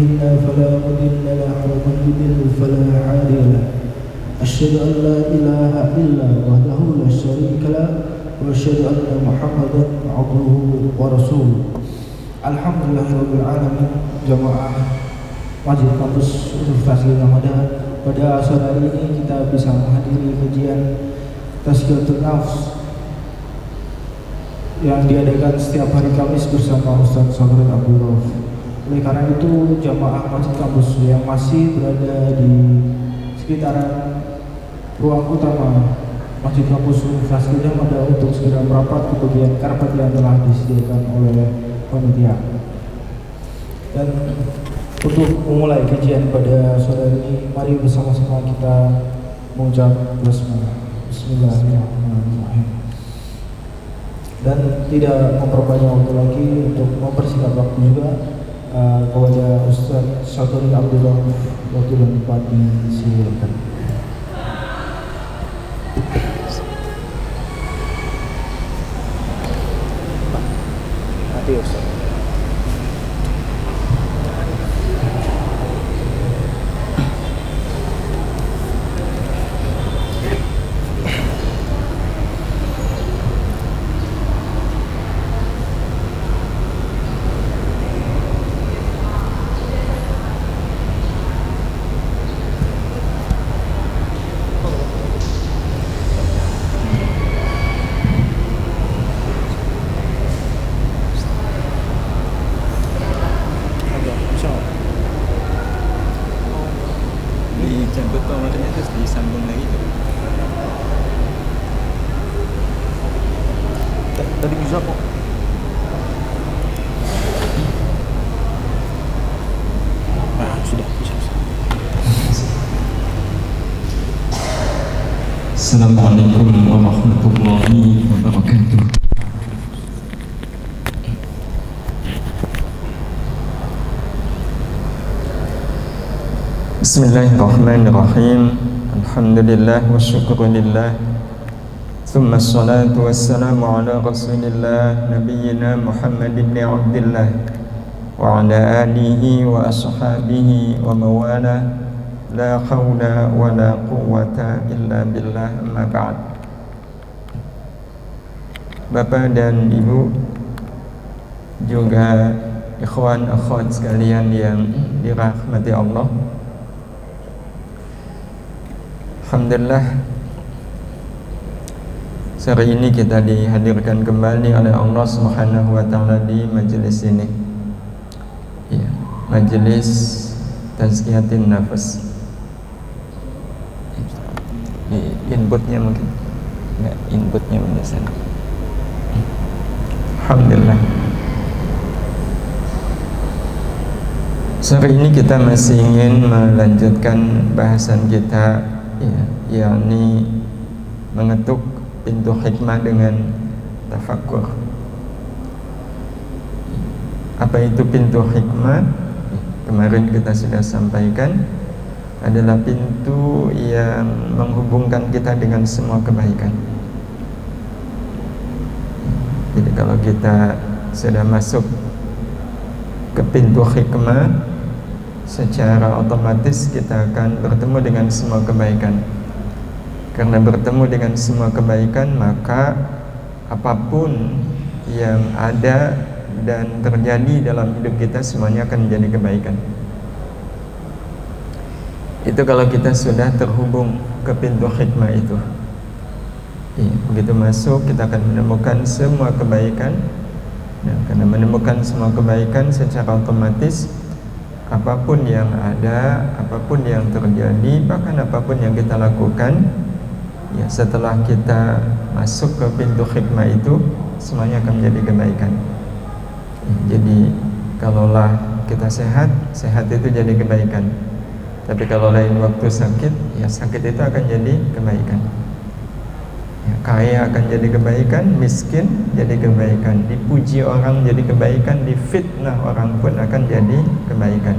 الله فلا مضل له ومن يضلل فلا هادي له أشهد أن لا إله إلا وحده لا شريك له وأشهد أن محمدا عبده ورسوله. Alhamdulillahirabbil alamin. Jamaah Masjid Kampus Universitas Gadjah pada sore hari ini kita bisa menghadiri kajian Tazkiyatun Nafs yang diadakan setiap hari Kamis bersama Ustaz Sabrin Abdul Rauf. Oleh karena itu, jamaah Masjid Kampus yang masih berada di sekitaran ruang utama Masjid Kampus Universitas Gadjah Mada untuk segera merapat ke bagian karpet yang telah disediakan oleh panitia. Dan untuk memulai kajian pada sore ini, mari bersama-sama kita mengucap Bismillahirrahmanirrahim. Dan tidak memperpanjang waktu lagi untuk mempersingkat waktu juga kepada Ustaz Sabrin Abdul Rauf, waktu dan tempat disilakan. Nanti Ustaz. Tadi bisa kok. Sudah bisa. Assalamualaikum warahmatullahi wabarakatuh. Bismillahirrahmanirrahim. Alhamdulillah wa syukurillah. Thumma assalatu wassalamu ala rasulillah Nabiyyina Muhammad ibn Abdillah wa ala alihi wa ashabihi wa mawala. La hawla wa la quwwata illa billah, amma ba'd. Bapak dan Ibu, juga ikhwan akhwat sekalian yang dirahmati Allah, alhamdulillah, sore ini kita dihadirkan kembali oleh Allah Subhanahu wa Ta'ala di majelis ini, ya, majelis Tazkiyatin Nafs. Inputnya mungkin enggak, inputnya mendesak. Alhamdulillah, sore ini kita masih ingin melanjutkan bahasan kita, ya, yakni mengetuk pintu hikmah dengan tafakkur. Apa itu pintu hikmah? Kemarin kita sudah sampaikan, adalah pintu yang menghubungkan kita dengan semua kebaikan. Jadi kalau kita sudah masuk ke pintu hikmah, secara otomatis kita akan bertemu dengan semua kebaikan. Karena bertemu dengan semua kebaikan, maka apapun yang ada dan terjadi dalam hidup kita semuanya akan menjadi kebaikan. Itu kalau kita sudah terhubung ke pintu hikmah itu. Begitu masuk, kita akan menemukan semua kebaikan. Dan karena menemukan semua kebaikan, secara otomatis apapun yang ada, apapun yang terjadi, bahkan apapun yang kita lakukan, ya, setelah kita masuk ke pintu hikmah itu, semuanya akan menjadi kebaikan. Jadi kalaulah kita sehat, sehat itu jadi kebaikan. Tapi kalau lain waktu sakit, ya sakit itu akan jadi kebaikan. Ya, kaya akan jadi kebaikan, miskin jadi kebaikan, dipuji orang jadi kebaikan, difitnah orang pun akan jadi kebaikan.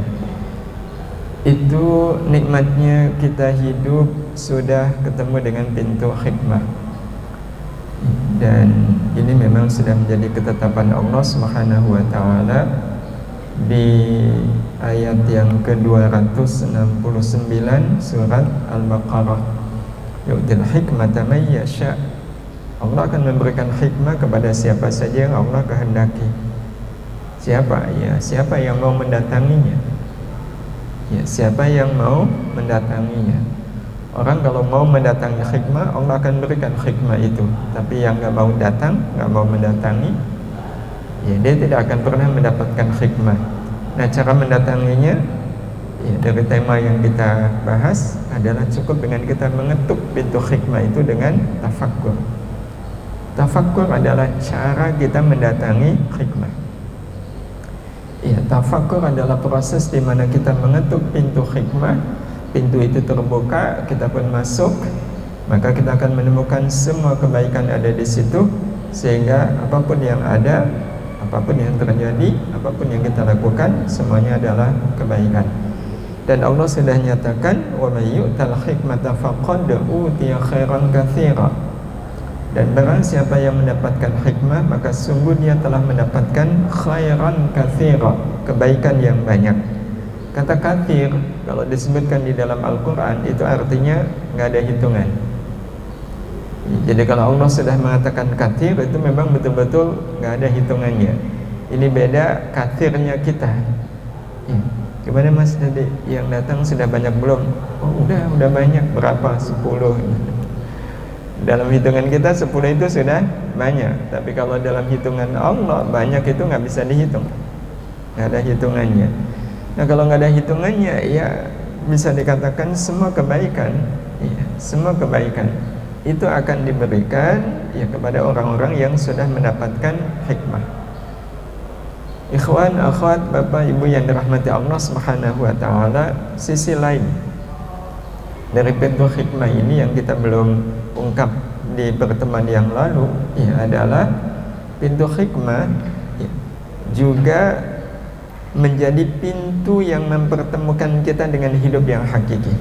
Itu nikmatnya kita hidup sudah ketemu dengan pintu hikmah. Dan ini memang sudah menjadi ketetapan Allah Subhanahu wa Ta'ala di ayat ayat yang ke-269 surat Al-Baqarah. Yu'til hikmata may yasha. Allah akan memberikan hikmah kepada siapa saja yang Allah kehendaki. Siapa? Ya, siapa yang mau mendatanginya. Ya, siapa yang mau mendatanginya. Orang kalau mau mendatangi hikmah, Allah akan berikan hikmah itu. Tapi yang nggak mau datang, nggak mau mendatangi, ya dia tidak akan pernah mendapatkan hikmah. Nah, cara mendatanginya, ya dari tema yang kita bahas adalah cukup dengan kita mengetuk pintu hikmah itu dengan tafakkur. Tafakkur adalah cara kita mendatangi hikmah. Ya, tafakkur adalah proses di mana kita mengetuk pintu hikmah. Pintu itu terbuka, kita pun masuk, maka kita akan menemukan semua kebaikan ada di situ, sehingga apapun yang ada, apapun yang terjadi, apapun yang kita lakukan, semuanya adalah kebaikan. Dan Allah sudah nyatakan, wa may yu'tal hikmata faqad utiya khairan katsira. Dan barang siapa yang mendapatkan hikmah, maka sungguh dia telah mendapatkan khairan katsira, kebaikan yang banyak. Kata katsir kalau disebutkan di dalam Al-Quran itu artinya nggak ada hitungan. Jadi kalau Allah sudah mengatakan katsir, itu memang betul-betul nggak ada hitungannya. Ini beda katsirnya kita. Gimana Mas tadi yang datang sudah banyak belum? Oh udah banyak. Berapa? 10. Dalam hitungan kita 10 itu sudah banyak. Tapi kalau dalam hitungan Allah, banyak itu nggak bisa dihitung, nggak ada hitungannya. Nah kalau nggak ada hitungannya, ya bisa dikatakan semua kebaikan, ya, semua kebaikan itu akan diberikan ya kepada orang-orang yang sudah mendapatkan hikmah. Ikhwan, akhwat, bapak, ibu yang dirahmati Allah Subhanahu wa ta'ala, sisi lain dari pintu hikmah ini yang kita belum ungkap di pertemuan yang lalu, ya adalah pintu hikmah ya, juga menjadi pintu yang mempertemukan kita dengan hidup yang hakiki.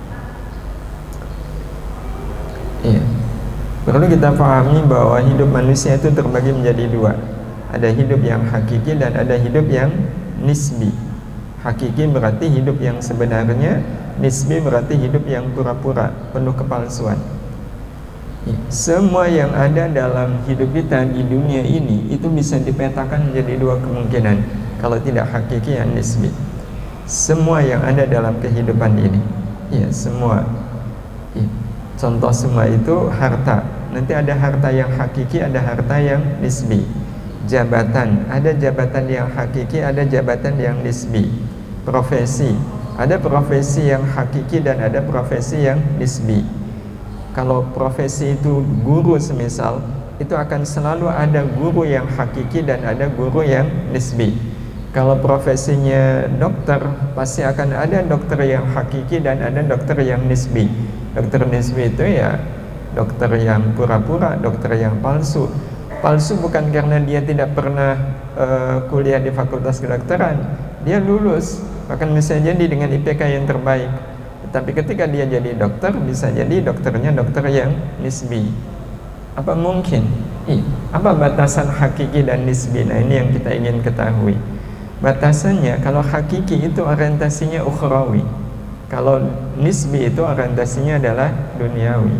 Iya. Perlu kita pahami bahwa hidup manusia itu terbagi menjadi dua. Ada hidup yang hakiki dan ada hidup yang nisbi. Hakiki berarti hidup yang sebenarnya, nisbi berarti hidup yang pura-pura, penuh kepalsuan. Ya. Semua yang ada dalam hidup kita di dunia ini itu bisa dipetakan menjadi dua kemungkinan. Kalau tidak hakiki, yang nisbi. Semua yang ada dalam kehidupan ini, ya semua. Ya. Contoh semua itu harta. Nanti ada harta yang hakiki, ada harta yang nisbi. Jabatan, ada jabatan yang hakiki, ada jabatan yang nisbi. Profesi, ada profesi yang hakiki dan ada profesi yang nisbi. Kalau profesi itu guru semisal, itu akan selalu ada guru yang hakiki dan ada guru yang nisbi. Kalau profesinya dokter, pasti akan ada dokter yang hakiki dan ada dokter yang nisbi. Dokter nisbi itu ya dokter yang pura-pura, dokter yang palsu. Palsu bukan karena dia tidak pernah kuliah di fakultas kedokteran. Dia lulus, bahkan bisa jadi dengan IPK yang terbaik. Tapi ketika dia jadi dokter, bisa jadi dokternya dokter yang nisbi. Apa mungkin? Apa batasan hakiki dan nisbi? Nah ini yang kita ingin ketahui. Batasannya, kalau hakiki itu orientasinya ukhrawi, kalau nisbi itu orientasinya adalah duniawi.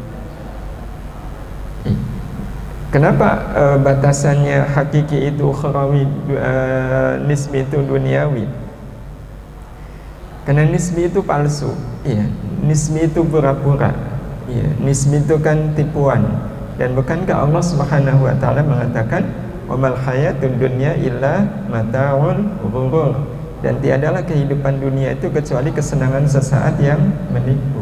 Kenapa batasannya hakiki itu ukhrawi, nisbi itu duniawi? Karena nisbi itu palsu, iya. Nisbi itu pura-pura, iya. Nisbi itu kan tipuan. Dan bukankah Allah Subhanahu wa ta'ala mengatakan wa mal hayatud dunya illa mata'ul ghurur, dan tiadalah kehidupan dunia itu kecuali kesenangan sesaat yang menipu.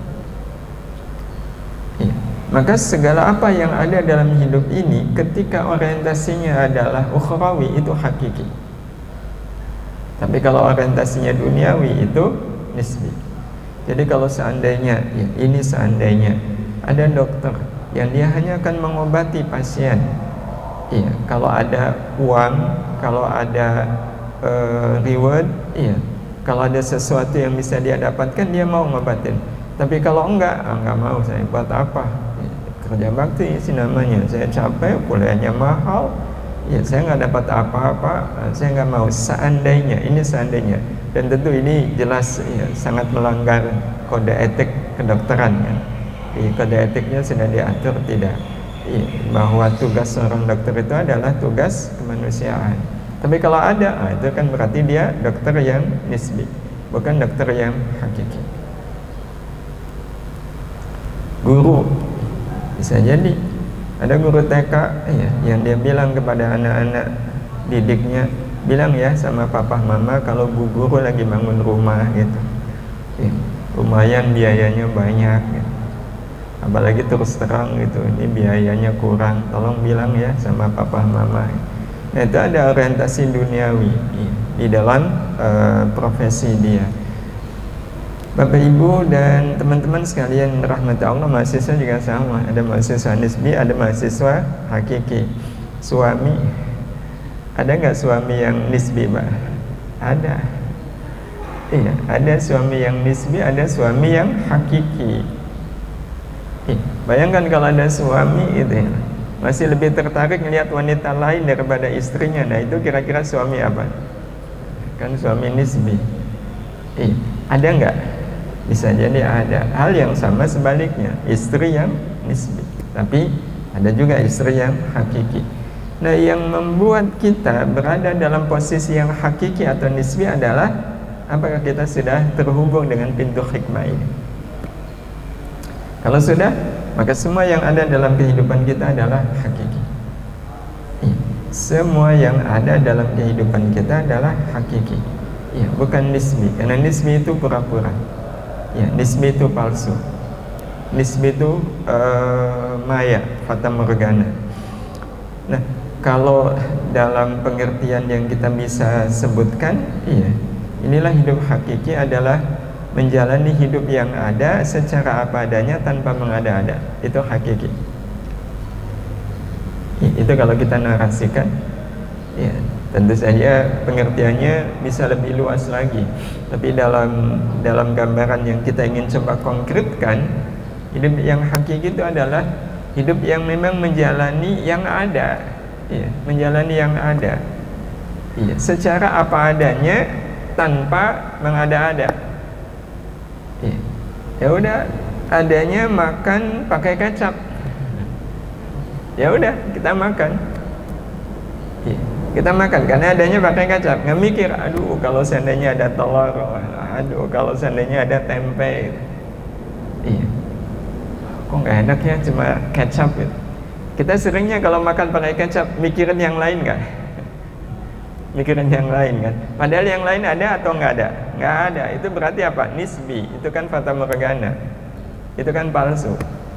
Ya. Maka segala apa yang ada dalam hidup ini ketika orientasinya adalah ukhrawi itu hakiki. Tapi kalau orientasinya duniawi itu nisbi. Jadi kalau seandainya, ya ini seandainya ada dokter yang dia hanya akan mengobati pasien. Iya, kalau ada uang, kalau ada reward, iya, kalau ada sesuatu yang bisa dia dapatkan, dia mau ngobatin. Tapi kalau enggak mau, saya buat apa? Ya, kerja bakti sih namanya. Saya capek, kuliahnya mahal, ya saya nggak dapat apa-apa, saya nggak mau. Seandainya, ini seandainya Dan tentu ini jelas ya, sangat melanggar kode etik kedokteran kan. Di kode etiknya sudah diatur tidak bahwa tugas seorang dokter itu adalah tugas kemanusiaan. Tapi kalau ada, itu kan berarti dia dokter yang nisbi, bukan dokter yang hakiki. Guru bisa jadi ada guru TK ya, yang dia bilang kepada anak-anak didiknya, bilang ya sama papa mama kalau bu guru lagi bangun rumah gitu ya, lumayan biayanya banyak gitu. Apalagi terus terang gitu, ini biayanya kurang, tolong bilang ya sama papa mama. Nah itu ada orientasi duniawi ya, di dalam profesi dia. Bapak Ibu dan teman-teman sekalian rahmati Allah, mahasiswa juga sama, ada mahasiswa nisbi, ada mahasiswa hakiki. Suami, ada nggak suami yang nisbi, Pak? Ada. Iya, ada suami yang nisbi, ada suami yang hakiki. Bayangkan kalau ada suami itu ya, masih lebih tertarik melihat wanita lain daripada istrinya. Nah itu kira-kira suami apa? Kan suami nisbi. Ada nggak? Bisa jadi ada. Hal yang sama sebaliknya, istri yang nisbi, tapi ada juga istri yang hakiki. Nah yang membuat kita berada dalam posisi yang hakiki atau nisbi adalah apakah kita sudah terhubung dengan pintu hikmah ini. Kalau sudah, maka semua yang ada dalam kehidupan kita adalah hakiki. Semua yang ada dalam kehidupan kita adalah hakiki, ya, bukan nisbi. Karena nisbi itu pura-pura, ya, nisbi itu palsu, nisbi itu maya, fata morgana. Nah, kalau dalam pengertian yang kita bisa sebutkan, iya, inilah hidup hakiki adalah menjalani hidup yang ada secara apa adanya tanpa mengada-ada. Itu hakiki. Itu kalau kita narasikan, ya, tentu saja pengertiannya bisa lebih luas lagi. Tapi dalam gambaran yang kita ingin coba konkretkan, hidup yang hakiki itu adalah hidup yang memang menjalani yang ada, ya, menjalani yang ada, ya, secara apa adanya tanpa mengada-ada. Ya udah, adanya makan pakai kecap, ya udah kita makan, ya, kita makan karena adanya pakai kecap. Nggak mikir, aduh kalau seandainya ada telur, aduh kalau seandainya ada tempe, iya, kok nggak enak ya cuma kecap gitu. Kita seringnya kalau makan pakai kecap mikirin yang lain nggak? Mikirin yang lain kan, padahal yang lain ada atau nggak ada? Nggak ada. Itu berarti apa? Nisbi. Itu kan fata morgana, itu kan palsu.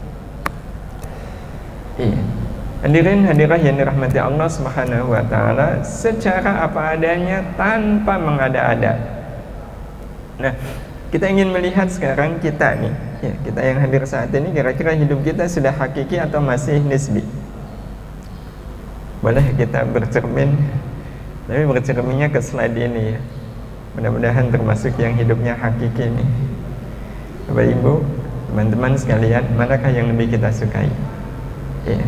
Iya. Hadirin hadirah yang dirahmati Allah Subhanahu wa taala, secara apa adanya tanpa mengada-ada. Nah, kita ingin melihat sekarang kita nih, ya, kita yang hadir saat ini, kira-kira hidup kita sudah hakiki atau masih nisbi? Boleh kita bercermin, tapi bercerminnya ke slide ini ya. Mudah-mudahan termasuk yang hidupnya hakiki nih. Bapak Ibu, teman-teman sekalian, manakah yang lebih kita sukai? Ya.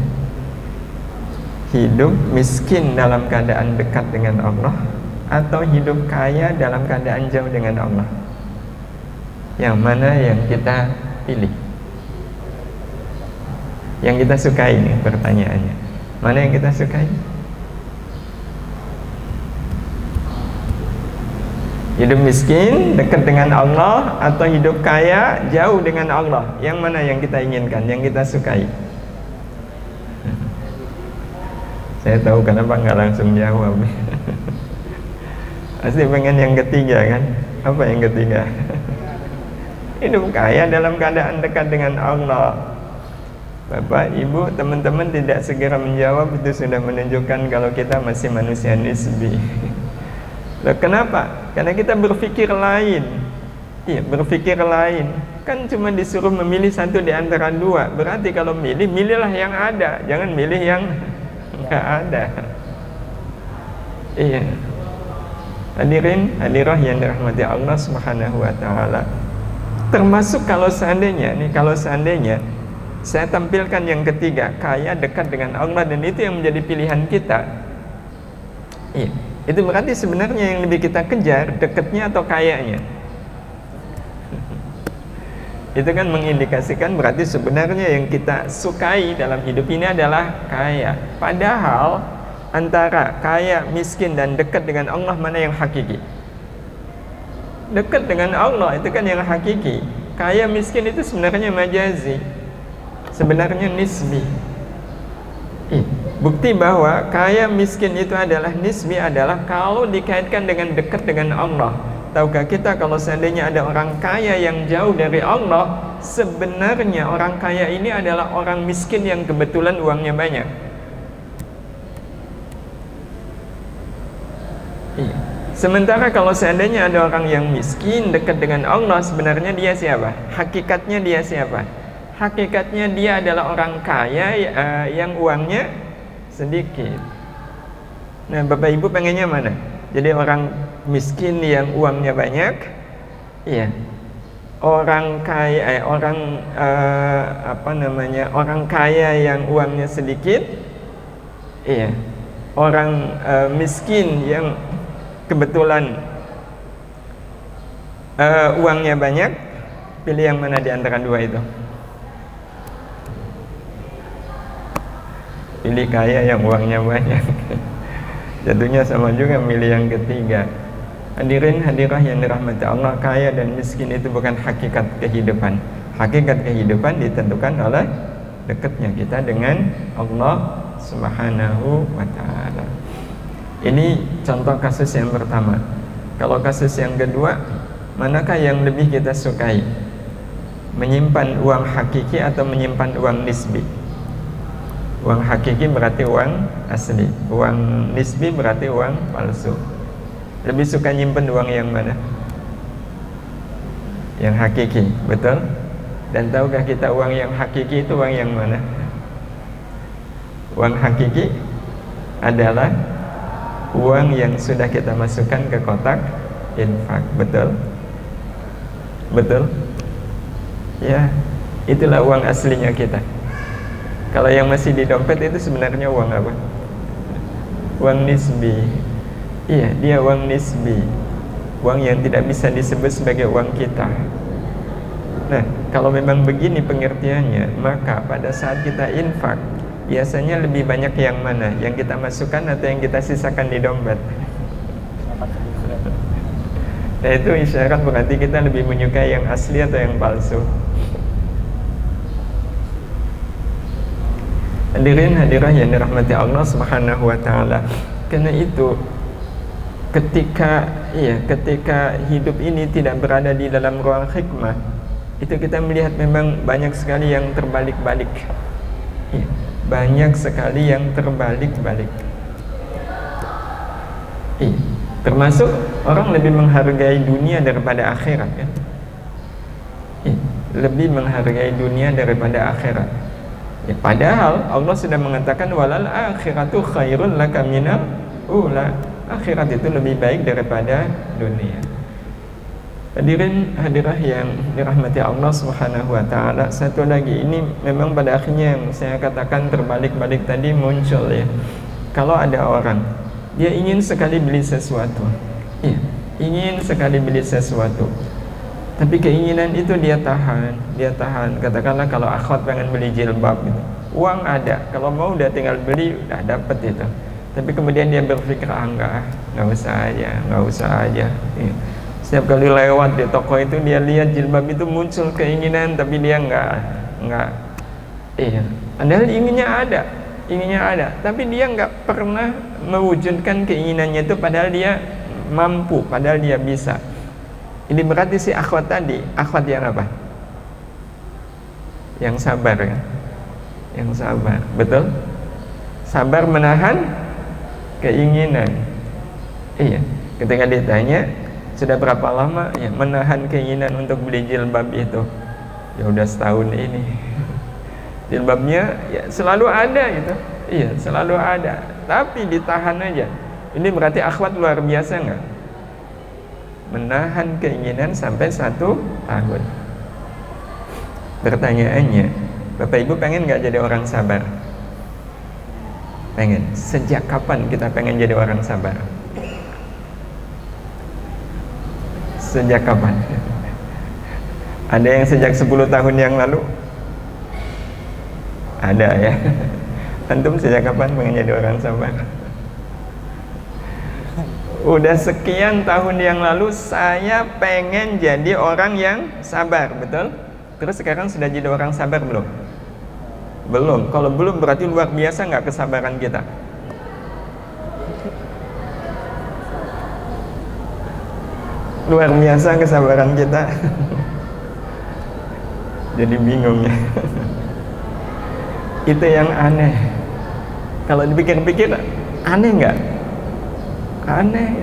Hidup miskin dalam keadaan dekat dengan Allah, atau hidup kaya dalam keadaan jauh dengan Allah? Yang mana yang kita pilih? Yang kita sukai nih pertanyaannya. Mana yang kita sukai? Hidup miskin dekat dengan Allah atau hidup kaya jauh dengan Allah? Yang mana yang kita inginkan, yang kita sukai? Saya tahu kenapa nggak langsung jawab. Pasti pengen yang ketiga kan? Apa yang ketiga? Hidup kaya dalam keadaan dekat dengan Allah. Bapak, Ibu, teman-teman tidak segera menjawab, itu sudah menunjukkan kalau kita masih manusia nisbi. Loh, kenapa? Karena kita berpikir lain. Iya, berpikir lain. Kan cuma disuruh memilih satu di antara dua. Berarti kalau milihlah yang ada, jangan milih yang nggak ada. Iya. Hadirin, hadirah yang dirahmati Allah Subhanahu wa taala. Termasuk kalau seandainya saya tampilkan yang ketiga, kaya dekat dengan Allah, dan itu yang menjadi pilihan kita. Iya. Itu berarti sebenarnya yang lebih kita kejar dekatnya atau kayanya. Itu kan mengindikasikan berarti sebenarnya yang kita sukai dalam hidup ini adalah kaya. Padahal antara kaya, miskin, dan dekat dengan Allah, mana yang hakiki? Dekat dengan Allah itu kan yang hakiki. Kaya, miskin itu sebenarnya majazi, sebenarnya nisbi. Bukti bahwa kaya, miskin itu adalah nisbi adalah kalau dikaitkan dengan dekat dengan Allah. Tahukah kita kalau seandainya ada orang kaya yang jauh dari Allah, sebenarnya orang kaya ini adalah orang miskin yang kebetulan uangnya banyak. Iya. Sementara kalau seandainya ada orang yang miskin dekat dengan Allah, sebenarnya dia siapa? Hakikatnya dia siapa? Hakikatnya dia adalah orang kaya yang uangnya sedikit. Nah, Bapak Ibu pengennya mana? Jadi orang miskin yang uangnya banyak, iya. Orang kaya, orang kaya yang uangnya sedikit, iya. Orang miskin yang kebetulan uangnya banyak, pilih yang mana di antara dua itu? Pilih kaya yang uangnya banyak. Jatuhnya sama juga milih yang ketiga. Hadirin hadirah yang dirahmati Allah, kaya dan miskin itu bukan hakikat kehidupan. Hakikat kehidupan ditentukan oleh dekatnya kita dengan Allah Subhanahu wa ta'ala. Ini contoh kasus yang pertama. Kalau kasus yang kedua, manakah yang lebih kita sukai? Menyimpan uang hakiki atau menyimpan uang nisbi? Uang hakiki berarti uang asli, uang nisbi berarti uang palsu. Lebih suka nyimpen uang yang mana? Yang hakiki, betul? Dan tahukah kita uang yang hakiki itu uang yang mana? Uang hakiki adalah uang yang sudah kita masukkan ke kotak infak, betul? Betul? Ya, itulah uang aslinya kita. Kalau yang masih di dompet itu sebenarnya uang apa? Uang nisbi. Iya, dia uang nisbi. Uang yang tidak bisa disebut sebagai uang kita. Nah, kalau memang begini pengertiannya, maka pada saat kita infak, biasanya lebih banyak yang mana? Yang kita masukkan atau yang kita sisakan di dompet? Nah, itu isyarat berarti kita lebih menyukai yang asli atau yang palsu. Hadirin hadirah yang dirahmati Allah Subhanahu wa ta'ala. Karena itu ketika hidup ini tidak berada di dalam ruang hikmah, itu kita melihat memang banyak sekali yang terbalik-balik. Ya, banyak sekali yang terbalik-balik. Ya, termasuk orang lebih menghargai dunia daripada akhirat, kan? Ya, lebih menghargai dunia daripada akhirat. Ya, padahal Allah sudah mengatakan walal akhiratu khairun laka minal ula. Akhirat itu lebih baik daripada dunia. Hadirin hadirah yang dirahmati Allah Subhanahu wa ta'ala, satu lagi, ini memang pada akhirnya yang saya katakan terbalik-balik tadi muncul ya. Kalau ada orang dia ingin sekali beli sesuatu, ya, ingin sekali beli sesuatu, tapi keinginan itu dia tahan. Katakanlah kalau akhwat pengen beli jilbab gitu, uang ada, kalau mau udah tinggal beli udah dapet itu. Tapi kemudian dia berpikir nggak usah aja. Iya. Setiap kali lewat di toko itu dia lihat jilbab itu muncul keinginan, tapi dia nggak. Iya. Padahal inginnya ada, tapi dia nggak pernah mewujudkan keinginannya itu. Padahal dia mampu, padahal dia bisa. Ini berarti si akhwat tadi, akhwat yang apa? Yang sabar kan? Yang sabar, betul? Sabar menahan keinginan. Iya, ketika ditanya sudah berapa lama ya menahan keinginan untuk beli jilbab itu? Ya udah setahun ini. Jilbabnya ya selalu ada gitu. Iya, selalu ada, tapi ditahan aja. Ini berarti akhwat luar biasa nggak? Menahan keinginan sampai 1 tahun. Pertanyaannya, Bapak Ibu pengen nggak jadi orang sabar? Pengen. Sejak kapan kita pengen jadi orang sabar? Sejak kapan? Ada yang sejak 10 tahun yang lalu? Ada ya. Antum sejak kapan pengen jadi orang sabar? Udah sekian tahun yang lalu saya pengen jadi orang yang sabar, betul? Terus sekarang sudah jadi orang sabar belum? Belum. Kalau belum berarti luar biasa nggak kesabaran kita? Luar biasa kesabaran kita. Jadi bingung ya. Itu yang aneh. Kalau dipikir-pikir, aneh nggak? Aneh.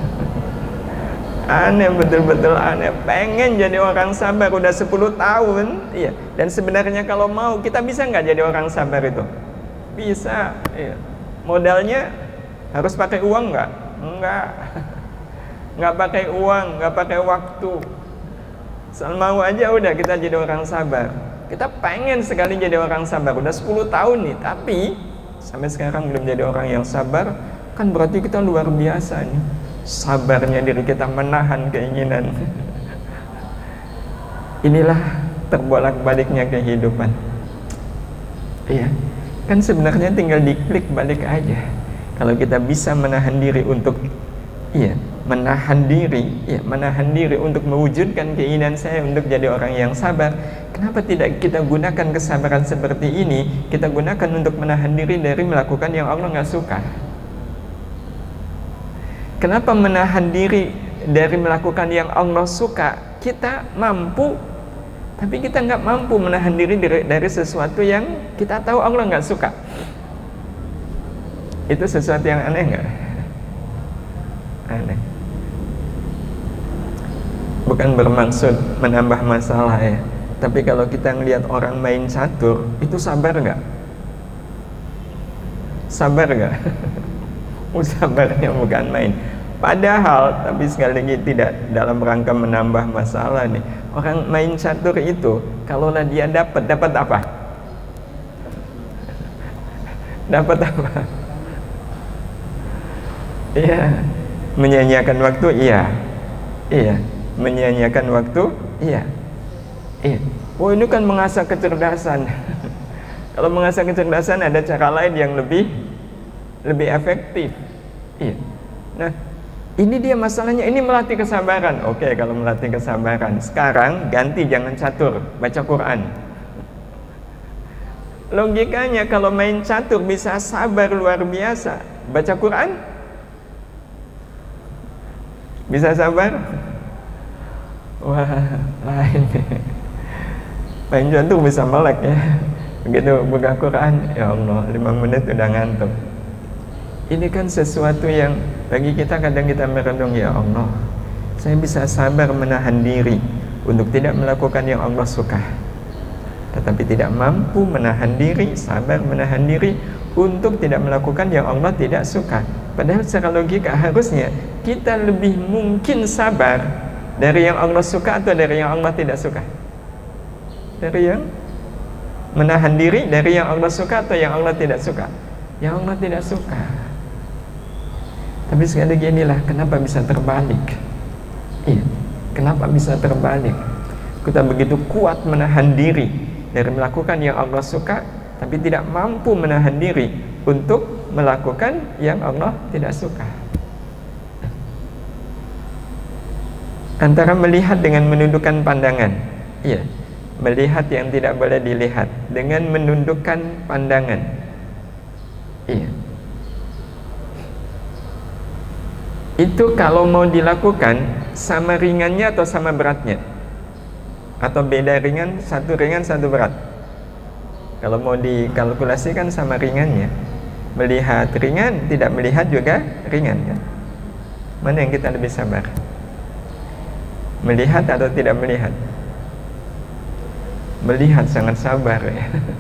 Aneh, betul-betul aneh. Pengen jadi orang sabar udah 10 tahun. Iya. Dan sebenarnya kalau mau, kita bisa nggak jadi orang sabar itu? Bisa. Iya. Modalnya harus pakai uang nggak? Enggak. Nggak pakai uang, nggak pakai waktu. Asal mau aja udah kita jadi orang sabar. Kita pengen sekali jadi orang sabar. Udah 10 tahun nih, tapi sampai sekarang belum jadi orang yang sabar. Kan berarti kita luar biasa nih. Sabarnya diri kita menahan keinginan. Inilah terbolak-baliknya kehidupan. Iya. Kan sebenarnya tinggal diklik balik aja. Kalau kita bisa menahan diri untuk menahan diri untuk mewujudkan keinginan saya untuk jadi orang yang sabar, kenapa tidak kita gunakan kesabaran seperti ini, kita gunakan untuk menahan diri dari melakukan yang Allah nggak suka? Kenapa menahan diri dari melakukan yang Allah suka? Kita mampu, tapi kita nggak mampu menahan diri dari sesuatu yang kita tahu Allah nggak suka. Itu sesuatu yang aneh nggak? Aneh. Bukan bermaksud menambah masalah ya, tapi kalau kita ngelihat orang main catur, itu sabar nggak? Sabar nggak? Sabarnya bukan main. Padahal, tapi sekali lagi tidak dalam rangka menambah masalah nih. Orang main catur itu, kalaulah dia dapat apa? Dapat apa? Iya, menyanyiakan waktu, iya. Menyanyiakan waktu, iya. Oh, ini kan mengasah kecerdasan. Kalau mengasah kecerdasan ada cara lain yang lebih efektif. Iya. Nah, ini dia masalahnya, ini melatih kesabaran. Oke, kalau melatih kesabaran, sekarang ganti, jangan catur, baca Quran. Logikanya kalau main catur bisa sabar luar biasa, baca Quran bisa sabar? Wah, lain. Main catur bisa melek ya. Begitu buka Quran, ya Allah, 5 menit udah ngantuk. Ini kan sesuatu yang bagi kita kadang kita merenung, ya Allah, saya bisa sabar menahan diri untuk tidak melakukan yang Allah suka, tetapi tidak mampu menahan diri, sabar menahan diri untuk tidak melakukan yang Allah tidak suka. Padahal secara logika harusnya kita lebih mungkin sabar dari yang Allah suka atau dari yang Allah tidak suka? Dari yang menahan diri, dari yang Allah suka atau yang Allah tidak suka? Yang Allah tidak suka. Tapi sekali lagi inilah kenapa bisa terbalik. Iya, kenapa bisa terbalik? Kita begitu kuat menahan diri dari melakukan yang Allah suka, tapi tidak mampu menahan diri untuk melakukan yang Allah tidak suka. Antara melihat dengan menundukkan pandangan, iya, melihat yang tidak boleh dilihat dengan menundukkan pandangan, iya. Itu kalau mau dilakukan sama ringannya atau sama beratnya? Atau beda ringan, satu berat? Kalau mau dikalkulasikan sama ringannya. Melihat ringan, tidak melihat juga ringan kan? Mana yang kita lebih sabar? Melihat atau tidak melihat? Melihat sangat sabar ya.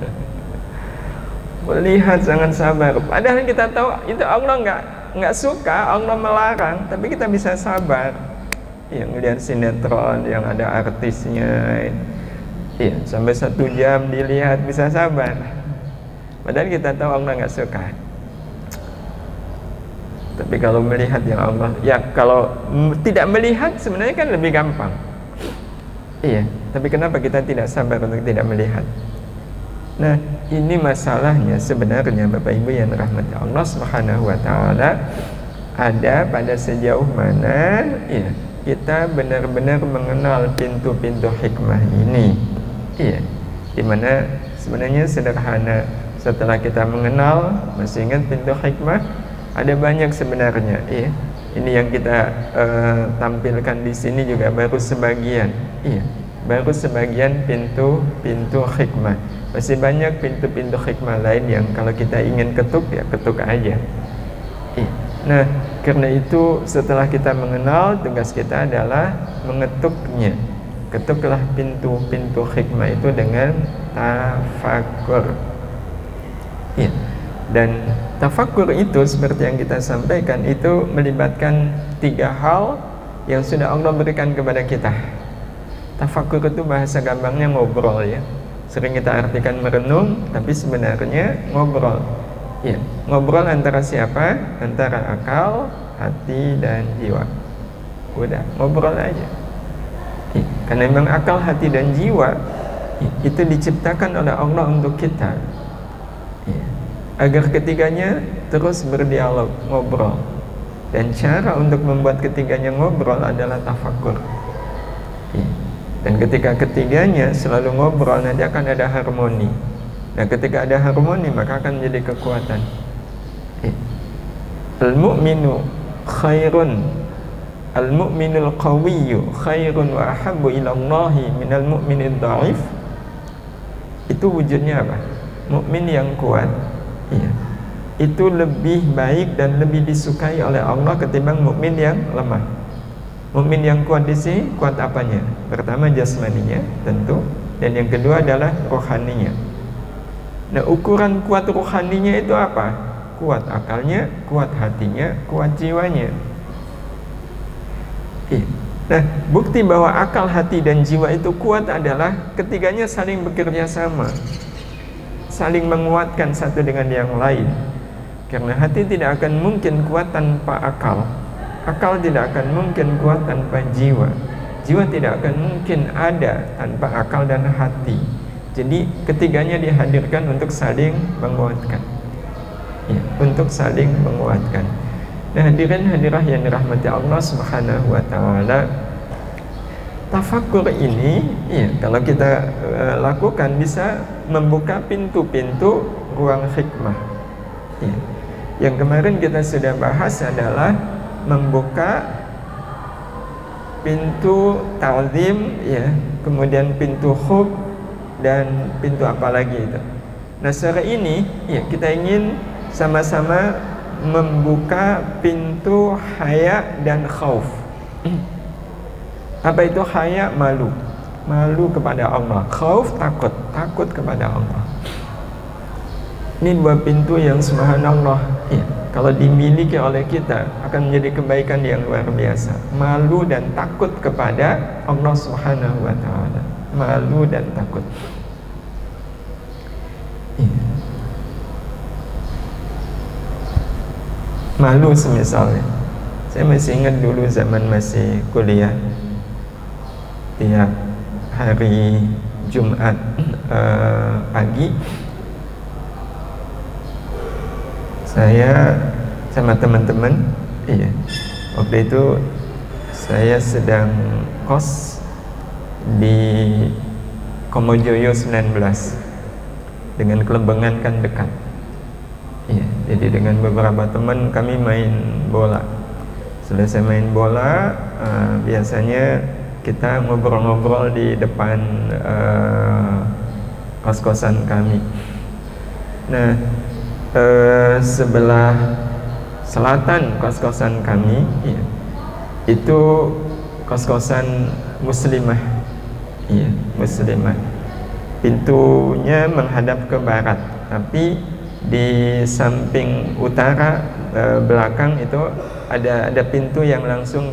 Melihat sangat sabar. Padahal kita tahu itu Allah nggak suka, Allah melarang, tapi kita bisa sabar. Yang ngelihat sinetron yang ada artisnya, iya, sampai 1 jam dilihat bisa sabar. Padahal kita tahu Allah nggak suka. Tapi kalau melihat yang Allah, ya kalau tidak melihat sebenarnya kan lebih gampang. Iya, tapi kenapa kita tidak sabar untuk tidak melihat? Nah, ini masalahnya sebenarnya Bapak Ibu yang dirahmati Allah Subhanahu wa taala, ada pada sejauh mana ya kita benar-benar mengenal pintu-pintu hikmah ini. Iya, dimana sebenarnya sederhana, setelah kita mengenal, masih ingat pintu hikmah, ada banyak sebenarnya. Iya, ini yang kita tampilkan di sini juga baru sebagian. Iya, baru sebagian pintu-pintu hikmah. Masih banyak pintu-pintu hikmah lain yang kalau kita ingin ketuk, ya ketuk aja. Iya. Nah, karena itu setelah kita mengenal, tugas kita adalah mengetuknya. Ketuklah pintu-pintu hikmah itu dengan tafakkur. Iya. Dan tafakkur itu seperti yang kita sampaikan, itu melibatkan 3 hal yang sudah Allah berikan kepada kita. Tafakkur itu bahasa gampangnya ngobrol ya. Sering kita artikan merenung, tapi sebenarnya ngobrol. Ya, ngobrol antara siapa? Antara akal, hati, dan jiwa. Udah, ngobrol aja. Ya, karena memang akal, hati, dan jiwa itu diciptakan oleh Allah untuk kita. Ya, agar ketiganya terus berdialog, ngobrol. Dan cara untuk membuat ketiganya ngobrol adalah tafakkur. Ya. Dan ketika ketiganya selalu ngobrol, nanti akan ada harmoni. Nah, ketika ada harmoni, maka akan menjadi kekuatan. Al-mu'minu khairun, al-mu'minul qawiyyu khairun wa ahabbu ilallahi minal mu'minid dha'if. Itu wujudnya apa? Mukmin yang kuat, iya, itu lebih baik dan lebih disukai oleh Allah ketimbang mukmin yang lemah. Mukmin yang kuat di sini, kuat apanya? Pertama jasmaninya tentu, dan yang kedua adalah rohaninya. Nah, ukuran kuat rohaninya itu apa? Kuat akalnya, kuat hatinya, kuat jiwanya. Nah, bukti bahwa akal, hati, dan jiwa itu kuat adalah ketiganya saling bekerja sama, saling menguatkan satu dengan yang lain. Karena hati tidak akan mungkin kuat tanpa akal. Akal tidak akan mungkin kuat tanpa jiwa. Jiwa tidak akan mungkin ada tanpa akal dan hati. Jadi ketiganya dihadirkan untuk saling menguatkan. Ya, untuk saling menguatkan. Nah, hadirin hadirah yang dirahmati Allah Subhanahu wa taala, tafakkur ini ya, kalau kita lakukan bisa membuka pintu-pintu ruang hikmah. Ya. Yang kemarin kita sudah bahas adalah membuka pintu ta'zim ya, kemudian pintu hub, dan pintu apa lagi itu. Nah, secara ini ya kita ingin sama-sama membuka pintu haya dan khauf. Apa itu haya? Malu. Malu kepada Allah. Khauf takut, takut kepada Allah. Ini 2 pintu yang subhanallah ya, kalau dimiliki oleh kita akan menjadi kebaikan yang luar biasa. Malu dan takut kepada Allah Subhanahu wa taala. Malu dan takut. Ya. Malu semisalnya, saya masih ingat dulu zaman masih kuliah, tiap hari Jumat pagi saya sama teman-teman, iya, waktu itu saya sedang kos di Komojoyo 19 dengan Kelembengan kan dekat. Iya, jadi dengan beberapa teman kami main bola. Selesai main bola, biasanya kita ngobrol-ngobrol di depan kos-kosan kami. Nah, sebelah selatan kos-kosan kami ya, itu kos-kosan muslimah, iya, muslimah. Pintunya menghadap ke barat, tapi di samping utara belakang itu ada pintu yang langsung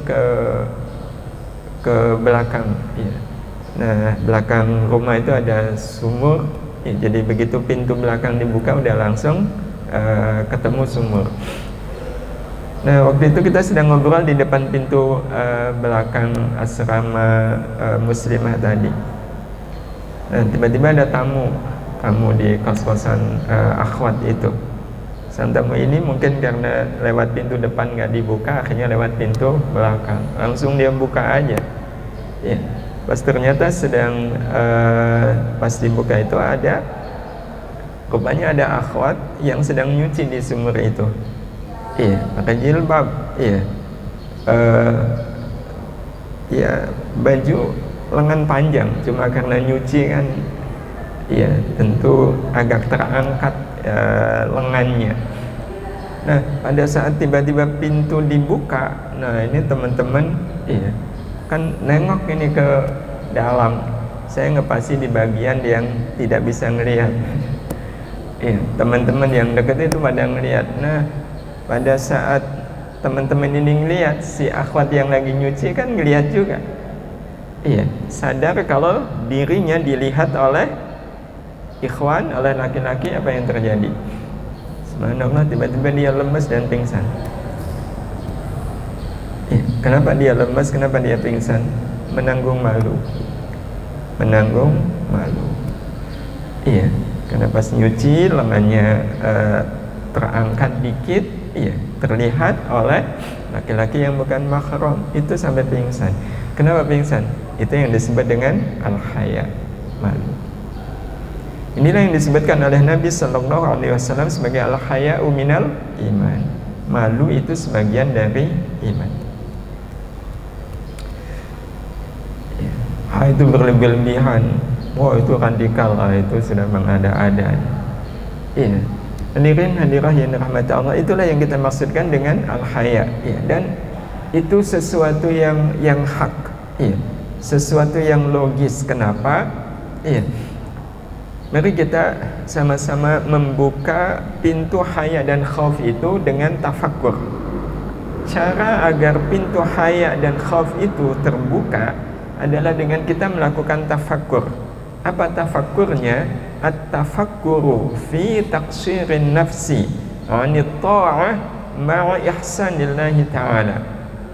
ke belakang ya. Nah, belakang rumah itu ada sumur ya, jadi begitu pintu belakang dibuka udah langsung ketemu sumur. Nah, waktu itu kita sedang ngobrol di depan pintu belakang asrama muslimah tadi. Nah, tiba-tiba ada tamu di kos-kosan akhwat itu. Sang tamu ini mungkin karena lewat pintu depan nggak dibuka, akhirnya lewat pintu belakang. Langsung dia buka aja. Ya, pas ternyata sedang pas dibuka itu rupanya ada akhwat yang sedang nyuci di sumur itu. Iya, pakai jilbab. Iya, ya baju lengan panjang, cuma karena nyuci kan, iya tentu agak terangkat lengannya. Nah, pada saat tiba-tiba pintu dibuka, nah ini teman-teman, iya kan nengok ini ke dalam. Saya ngepasi di bagian yang tidak bisa ngelihat. Iya, teman-teman yang deket itu pada ngelihat. Nah, pada saat teman-teman ini ngelihat, si akhwat yang lagi nyuci kan ngelihat juga. Iya, sadar kalau dirinya dilihat oleh ikhwan, oleh laki-laki. Apa yang terjadi? Subhanallah, tiba-tiba dia lemes dan pingsan. Iya, kenapa dia lemes? Kenapa dia pingsan? Menanggung malu. Iya, karena pas nyuci lengannya terangkat dikit. Iya, terlihat oleh laki-laki yang bukan mahram, itu sampai pingsan. Kenapa pingsan? Itu yang disebut dengan al-haya, malu. Inilah yang disebutkan oleh Nabi Sallallahu Alaihi Wasallam sebagai al-haya'u minal iman. Malu itu sebagian dari iman. Ya. Itu berlebihan. Wah, itu radikal lah, itu sudah mengada-ada. Iya. Hadirin hadirah yang dirahmati Allah, itulah yang kita maksudkan dengan al-haya. Ya, dan itu sesuatu yang hak. Ya, sesuatu yang logis. Kenapa? Ya. Mari kita sama-sama membuka pintu haya dan khauf itu dengan tafakkur. Cara agar pintu haya dan khauf itu terbuka adalah dengan kita melakukan tafakkur. Apa tafakkurnya? At-tafakkuru fi taqsirin nafsi 'anit ta'ah ma'a ihsanillahi ta'ala.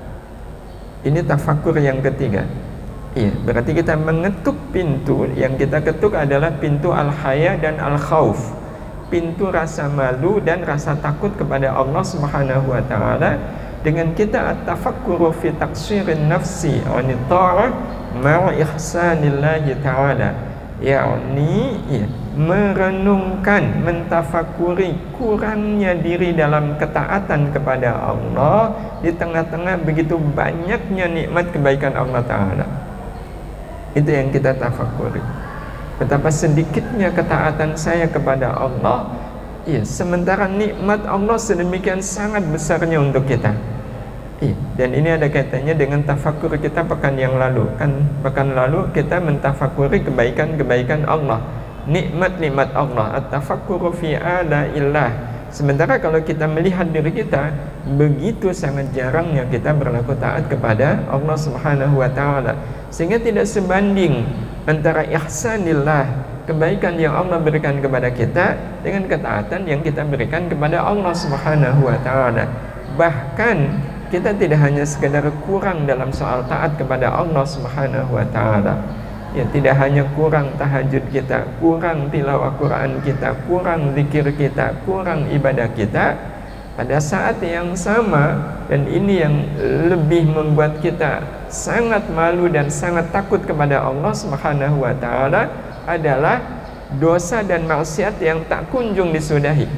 Ini tafakkur yang ketiga. Iya, berarti kita mengetuk pintu. Yang kita ketuk adalah pintu al-haya dan al-khauf. Pintu rasa malu dan rasa takut kepada Allah Subhanahu wa taala. Dengan kita at-tafakkuru fi taqsirin nafsi 'anit ta'ah ma'a ihsanillahi ta'ala. Yakni merenungkan, mentafakuri kurangnya diri dalam ketaatan kepada Allah di tengah-tengah begitu banyaknya nikmat kebaikan Allah Ta'ala. Itu yang kita tafakuri. Betapa sedikitnya ketaatan saya kepada Allah, ya, sementara nikmat Allah sedemikian sangat besarnya untuk kita. Dan ini ada kaitannya dengan tafakur kita pekan yang lalu. Kan pekan lalu kita mentafakuri kebaikan-kebaikan Allah, nikmat-nikmat Allah, at-tafakkuru fi alaillah. Sementara kalau kita melihat diri kita, begitu sangat jarangnya kita berlaku taat kepada Allah Subhanahu wa taala. Sehingga tidak sebanding antara ihsanillah, kebaikan yang Allah berikan kepada kita, dengan ketaatan yang kita berikan kepada Allah Subhanahu wa taala. Bahkan kita tidak hanya sekedar kurang dalam soal taat kepada Allah Subhanahu wa taala. Ya, tidak hanya kurang tahajud kita, kurang tilawah Quran kita, kurang zikir kita, kurang ibadah kita. Pada saat yang sama, dan ini yang lebih membuat kita sangat malu dan sangat takut kepada Allah Subhanahu wa taala, adalah dosa dan maksiat yang tak kunjung disudahi.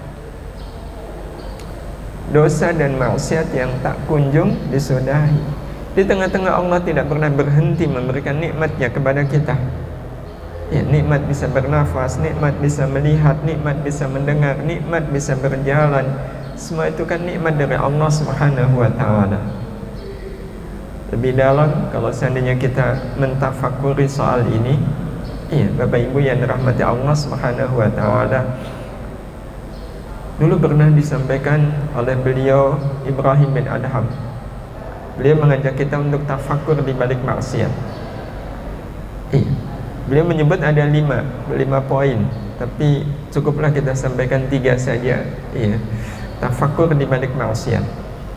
Dosa dan maksiat yang tak kunjung disudahi. Di tengah-tengah Allah tidak pernah berhenti memberikan nikmatnya kepada kita. Ya, nikmat bisa bernafas, nikmat bisa melihat, nikmat bisa mendengar, nikmat bisa berjalan. Semua itu kan nikmat dari Allah Subhanahu wa taala. Lebih dalam kalau seandainya kita mentafakuri soal ini, iya, Bapak Ibu yang dirahmati Allah Subhanahu wa taala. Dulu pernah disampaikan oleh beliau Ibrahim bin Adham. Beliau mengajak kita untuk tafakur di balik maksiat. Beliau menyebut ada 5 poin, tapi cukuplah kita sampaikan 3 saja. Tafakur di balik maksiat.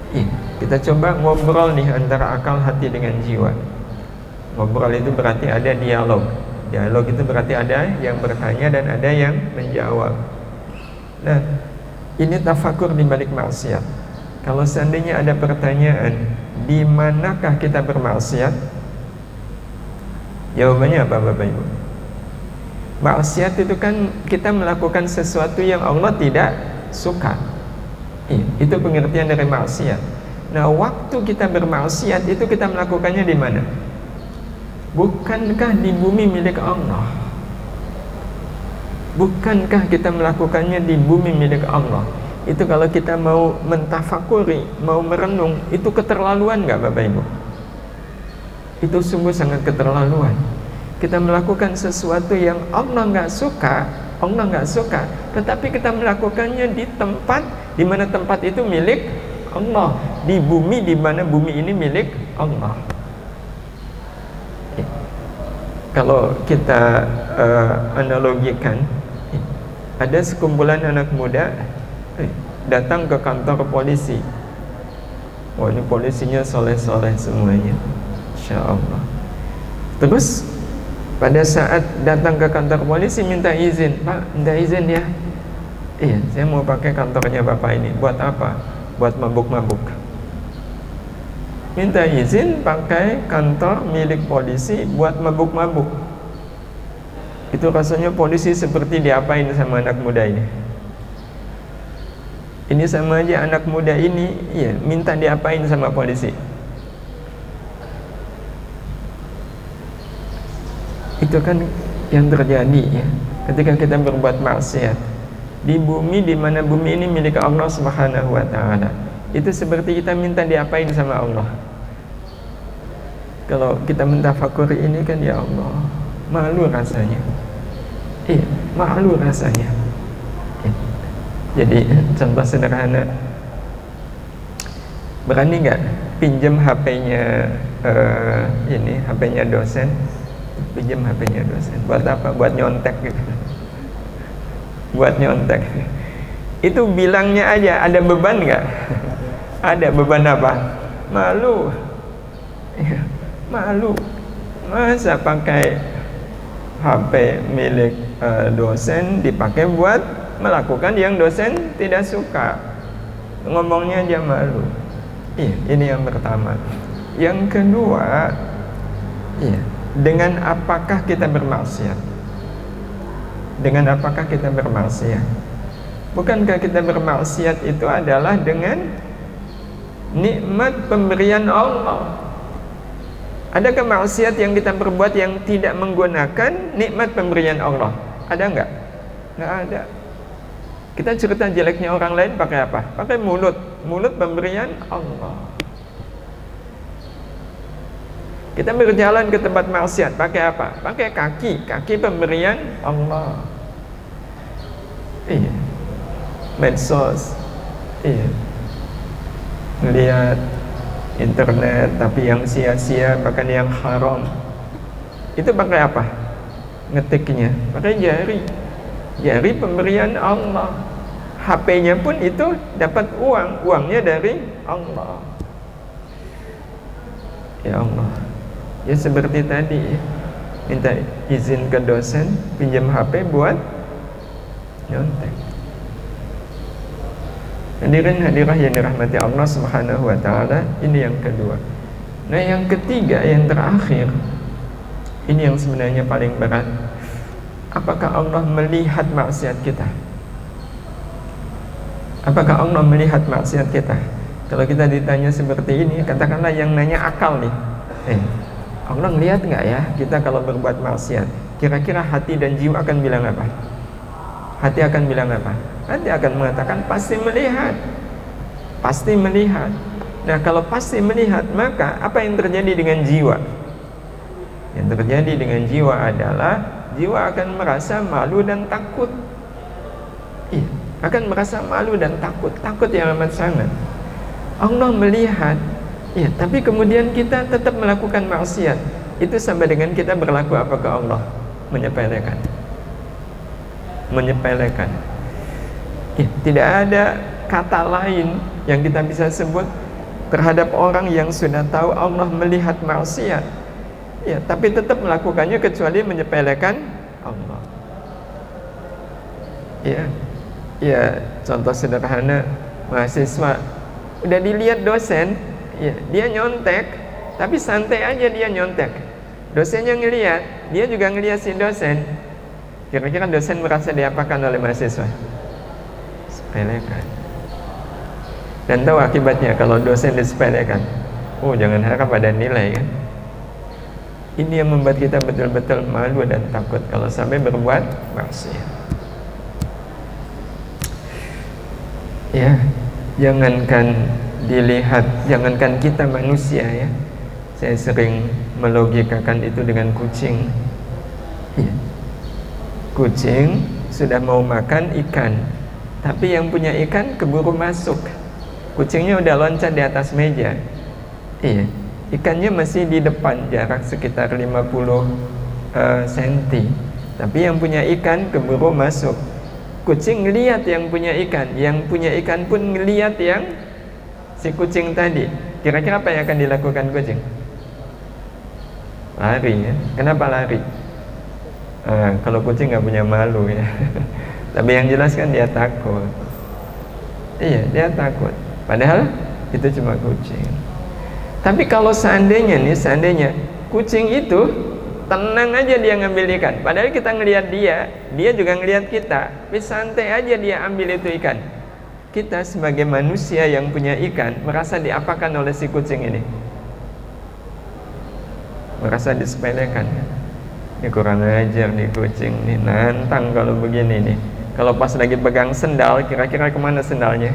Kita coba ngobrol nih antara akal, hati dengan jiwa. Ngobrol itu berarti ada dialog. Dialog itu berarti ada yang bertanya dan ada yang menjawab. Nah, ini tafakur di balik maksiat. Kalau seandainya ada pertanyaan, di manakah kita bermaksiat? Jawabannya apa, Bapak Ibu? Maksiat itu kan kita melakukan sesuatu yang Allah tidak suka. Itu pengertian dari maksiat. Nah, waktu kita bermaksiat itu kita melakukannya di mana? Bukankah di bumi milik Allah? Bukankah kita melakukannya di bumi milik Allah? Itu kalau kita mau mentafakuri, mau merenung, itu keterlaluan nggak, Bapak Ibu? Itu sungguh sangat keterlaluan. Kita melakukan sesuatu yang Allah nggak suka, tetapi kita melakukannya di tempat di mana tempat itu milik Allah, di bumi di mana bumi ini milik Allah. Kalau kita analogikan, ada sekumpulan anak muda datang ke kantor polisi. Wah, ini polisinya soleh-soleh semuanya, Insya Allah. Terus pada saat datang ke kantor polisi minta izin, Pak, minta izin ya. Iya, saya mau pakai kantornya Bapak ini. Buat apa? Buat mabuk-mabuk. Minta izin pakai kantor milik polisi buat mabuk-mabuk. Itu rasanya polisi seperti diapain sama anak muda ini? Ini sama aja anak muda ini, iya, minta diapain sama polisi? Itu kan yang terjadi ya, ketika kita berbuat maksiat di bumi di mana bumi ini milik Allah Subhanahu wa taala. Itu seperti kita minta diapain sama Allah. Kalau kita mentafakuri ini kan, ya Allah, malu rasanya. Iya, malu rasanya. Jadi contoh sederhana, berani nggak pinjam HP-nya HP-nya dosen? Pinjam HP-nya dosen. Buat apa? Buat nyontek gitu. Buat nyontek. Itu bilangnya aja, ada beban nggak? Ada beban apa? Malu. Ya, malu. Masa pakai HP milik dosen dipakai buat melakukan yang dosen tidak suka? Ngomongnya aja malu. Iya, ini yang pertama. Yang kedua, iya, dengan apakah kita bermaksiat? Dengan apakah kita bermaksiat? Bukankah kita bermaksiat itu adalah dengan nikmat pemberian Allah? Adakah maksiat yang kita perbuat yang tidak menggunakan nikmat pemberian Allah? Ada enggak? Enggak ada. Kita cerita jeleknya orang lain pakai apa? Pakai mulut. Mulut pemberian Allah. Kita berjalan ke tempat maksiat pakai apa? Pakai kaki. Kaki pemberian Allah. Iya. Medsos. Iya. Melihat internet tapi yang sia-sia, bahkan yang haram. Itu pakai apa? Ngetiknya. Pakai jari. Jari pemberian Allah. HP-nya pun itu dapat uang. Uangnya dari Allah. Ya Allah. Ya seperti tadi, minta izin ke dosen, pinjam HP buat nyontek. Hadirin hadirah yang dirahmati Allah Subhanahu wa taala, ini yang kedua. Nah, yang ketiga, yang terakhir, ini yang sebenarnya paling berat. Apakah Allah melihat maksiat kita? Apakah Allah melihat maksiat kita? Kalau kita ditanya seperti ini, katakanlah yang nanya akal nih. Allah ngelihat nggak ya kita kalau berbuat maksiat? Kira-kira hati dan jiwa akan bilang apa? Hati akan bilang apa? Hati akan mengatakan pasti melihat. Pasti melihat. Nah, kalau pasti melihat, maka apa yang terjadi dengan jiwa? Yang terjadi dengan jiwa adalah jiwa akan merasa malu dan takut. Iya, akan merasa malu dan takut. Takut yang amat sangat. Allah melihat. Ya, tapi kemudian kita tetap melakukan maksiat. Itu sama dengan kita berlaku apa ke Allah? Menyepelekan. Ya, tidak ada kata lain yang kita bisa sebut terhadap orang yang sudah tahu Allah melihat maksiat, ya, tapi tetap melakukannya kecuali menyepelekan Allah. Ya, contoh sederhana, mahasiswa udah dilihat dosen, ya, dia nyontek, tapi santai aja dia nyontek. Dosennya ngelihat, dia juga ngelihat si dosen. Kira-kira dosen merasa diapakan oleh mahasiswa? Sepelekan. Dan tahu akibatnya kalau dosen disepelekan? Oh, jangan harap ada nilai kan. Ini yang membuat kita betul-betul malu dan takut kalau sampai berbuat maksiat. Ya, jangankan dilihat, jangankan kita manusia ya. Saya sering melogikakan itu dengan kucing. Ya. Kucing sudah mau makan ikan, tapi yang punya ikan keburu masuk. Kucingnya udah loncat di atas meja. Iya, ikannya masih di depan, jarak sekitar 50 cm. Tapi yang punya ikan keburu masuk. Kucing ngelihat yang punya ikan pun ngelihat yang si kucing tadi. Kira-kira apa yang akan dilakukan kucing? Lari ya. Kenapa lari? Kalau kucing nggak punya malu ya. Tapi yang jelas kan dia takut. Iya, dia takut. Padahal itu cuma kucing. Tapi kalau seandainya kucing itu tenang aja dia ngambil ikan, padahal kita ngelihat dia juga ngelihat kita, tapi santai aja dia ambil itu ikan. Kita sebagai manusia yang punya ikan merasa diapakan oleh si kucing ini? Merasa disepelekan. Ini kurang ajar nih kucing nih, nantang kalau begini nih. Kalau pas lagi pegang sendal, kira-kira kemana sendalnya?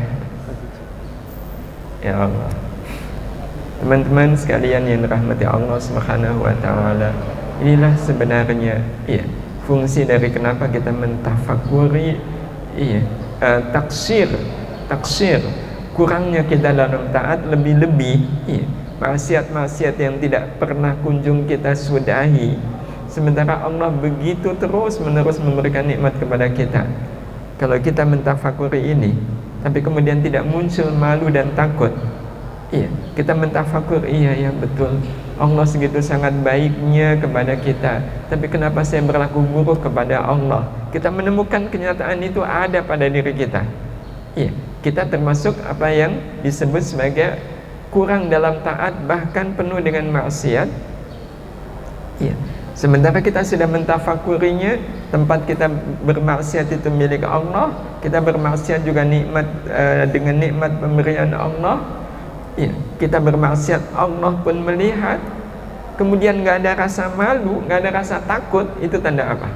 Ya Allah. Teman-teman sekalian yang dirahmati Allah Subhanahu wa taala, inilah sebenarnya fungsi dari kenapa kita mentafakuri taksir kurangnya kita dalam taat, lebih-lebih maksiat-maksiat yang tidak pernah kunjung kita sudahi, sementara Allah begitu terus-menerus memberikan nikmat kepada kita. Kalau kita mentafakuri ini tapi kemudian tidak muncul malu dan takut, kita mentafakur, ya betul, Allah segitu sangat baiknya kepada kita, tapi kenapa saya berlaku buruk kepada Allah? Kita menemukan kenyataan itu ada pada diri kita. Kita termasuk apa yang disebut sebagai kurang dalam taat, bahkan penuh dengan maksiat. Sementara kita sudah mentafakurinya, tempat kita bermaksiat itu milik Allah, kita bermaksiat juga dengan nikmat pemberian Allah. Kita bermaksiat, Allah pun melihat. Kemudian gak ada rasa malu, gak ada rasa takut. Itu tanda apa?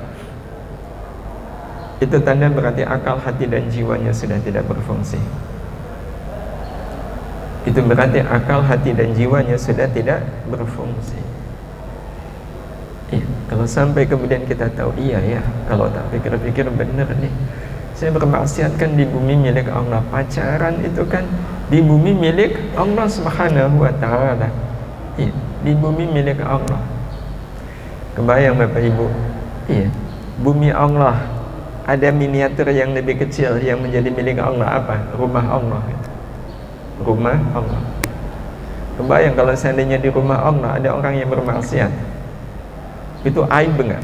Itu tanda berarti akal, hati, dan jiwanya sudah tidak berfungsi. Itu berarti akal, hati, dan jiwanya sudah tidak berfungsi. Kalau sampai kemudian kita tahu, kalau tak pikir-pikir benar nih, saya bermaksiat kan di bumi milik Allah, pacaran itu kan di bumi milik Allah Subhanahu wa taala. Di bumi milik Allah. Kebayang Bapak Ibu? Bumi Allah, ada miniatur yang lebih kecil yang menjadi milik Allah, apa? Rumah Allah. Rumah Allah. Kebayang kalau seandainya di rumah Allah ada orang yang bermaksiat, itu aib enggak?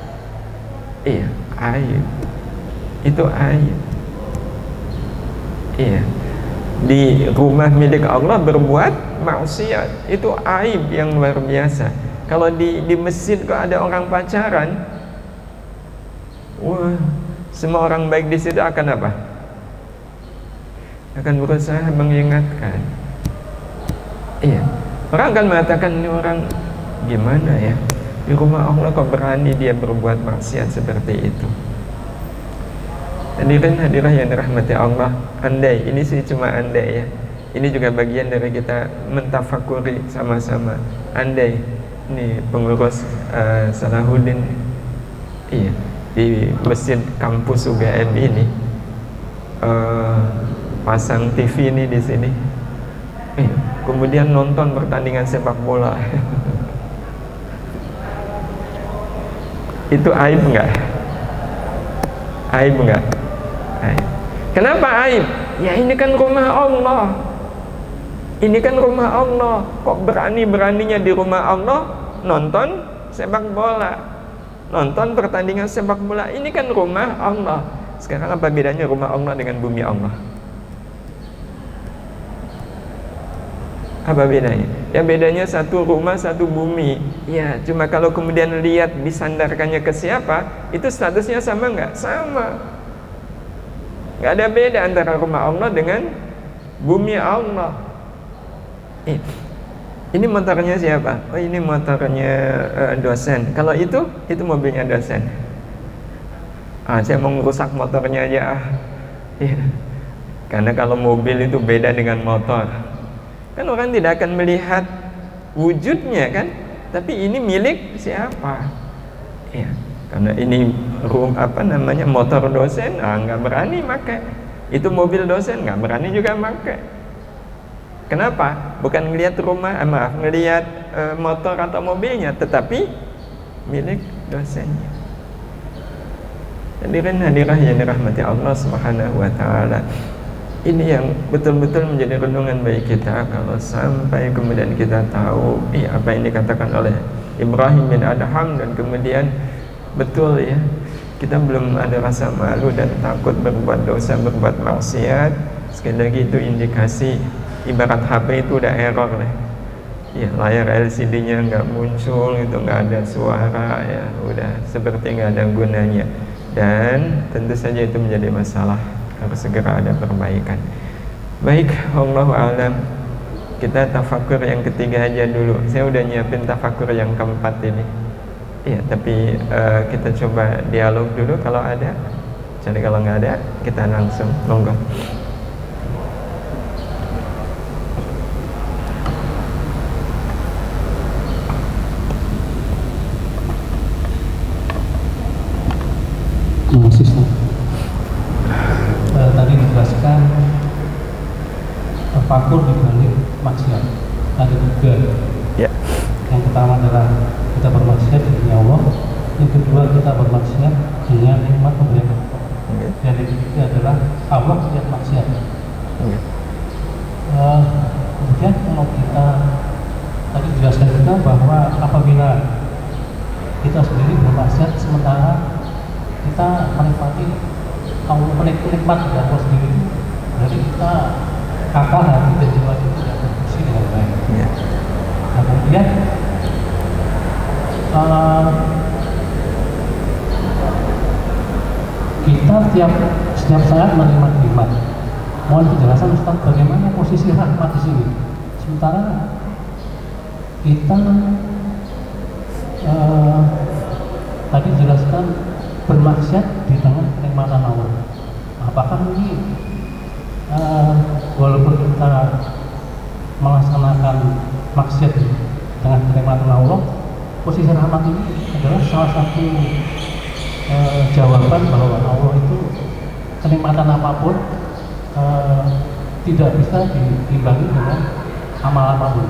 Aib. Itu aib. Di rumah milik Allah berbuat maksiat, itu aib yang luar biasa. Kalau di masjid kok ada orang pacaran, wah, semua orang baik di situ akan apa? Akan berusaha mengingatkan. Orang akan mengatakan, ini orang gimana ya? Di rumah Allah kok berani dia berbuat maksiat seperti itu. Hadirin hadirah yang dirahmati Allah, andai, ini sih cuma andai ya, ini juga bagian dari kita mentafakuri sama-sama. Andai ini pengurus Salahuddin di masjid kampus UGM ini pasang TV ini di sini, kemudian nonton pertandingan sepak bola. Itu aib enggak? Aib enggak? Aib. Kenapa aib? Ya ini kan rumah Allah. Ini kan rumah Allah, kok berani-beraninya di rumah Allah nonton sepak bola, nonton pertandingan sepak bola. Ini kan rumah Allah. Sekarang apa bedanya rumah Allah dengan bumi Allah? Apa bedanya? Ya bedanya satu rumah, satu bumi. Ya, cuma kalau kemudian lihat disandarkannya ke siapa, itu statusnya sama nggak? Sama. Nggak ada beda antara rumah Allah dengan bumi Allah. Ini motornya siapa? Oh, ini motornya dosen. Kalau itu mobilnya dosen. Saya mau ngerusak motornya aja. Ya. Karena kalau mobil itu beda dengan motor. Kan orang tidak akan melihat wujudnya kan, tapi ini milik siapa? Ya, karena ini motor dosen, nggak berani pakai. Itu mobil dosen, nggak berani juga pakai. Kenapa? Bukan ngelihat ngelihat motor atau mobilnya, tetapi milik dosennya. Hadirin hadirah yang dirahmati Allah Subhanahu wa taala. Ini yang betul-betul menjadi renungan bagi kita. Kalau sampai kemudian kita tahu apa yang dikatakan oleh Ibrahim bin Adham, dan kemudian betul ya, kita belum ada rasa malu dan takut berbuat dosa, berbuat maksiat. Sekali lagi itu indikasi ibarat HP itu udah error lah. Ya, layar LCD-nya nggak muncul, itu nggak ada suara, ya udah seperti nggak ada gunanya. Dan tentu saja itu menjadi masalah, harus segera ada perbaikan. Baik, Allahu a'lam. Kita tafakur yang ketiga aja dulu. Saya udah nyiapin tafakur yang keempat ini. Iya, tapi kita coba dialog dulu kalau ada. Jadi kalau nggak ada, kita langsung monggo. Tadi dijelaskan tafakur di balik maksiat ada tiga. Ya. Yang pertama adalah kita bermaksiat dengan Allah, yang kedua kita bermaksiat dengan nikmat pemberian Allah, dan yang ketiga adalah Allah yang maksiat. Kemudian kalau kita tadi dijelaskan juga bahwa apabila kita sendiri bermaksiat sementara kita menikmati Allah, menikmat dari Allah sendiri, jadi kita akal, hati dan jiwa itu tidak berfungsi dengan baik. Nah, kemudian kita setiap saat menerima nikmat. Mohon penjelasan Ustaz, bagaimana posisi rahmat di sini? Sementara kita tadi jelaskan bermaksiat di tengah kenikmatan Allah. Apakah ini walaupun kita melaksanakan maksiat dengan kenikmatan Allah, posisi rahmat ini adalah salah satu jawaban bahwa Allah itu kenikmatan apapun tidak bisa diimbangi dengan amal apapun.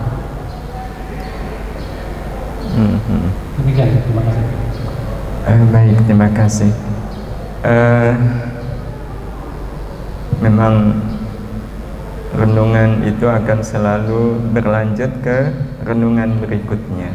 Demikian, terima kasih. Baik, terima kasih. Memang renungan itu akan selalu berlanjut ke renungan berikutnya.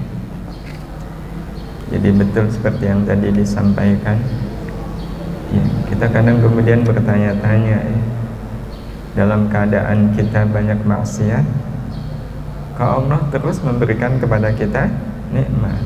Jadi betul seperti yang tadi disampaikan ya, kita kadang kemudian bertanya-tanya ya, dalam keadaan kita banyak maksiat, kok Allah terus memberikan kepada kita nikmat.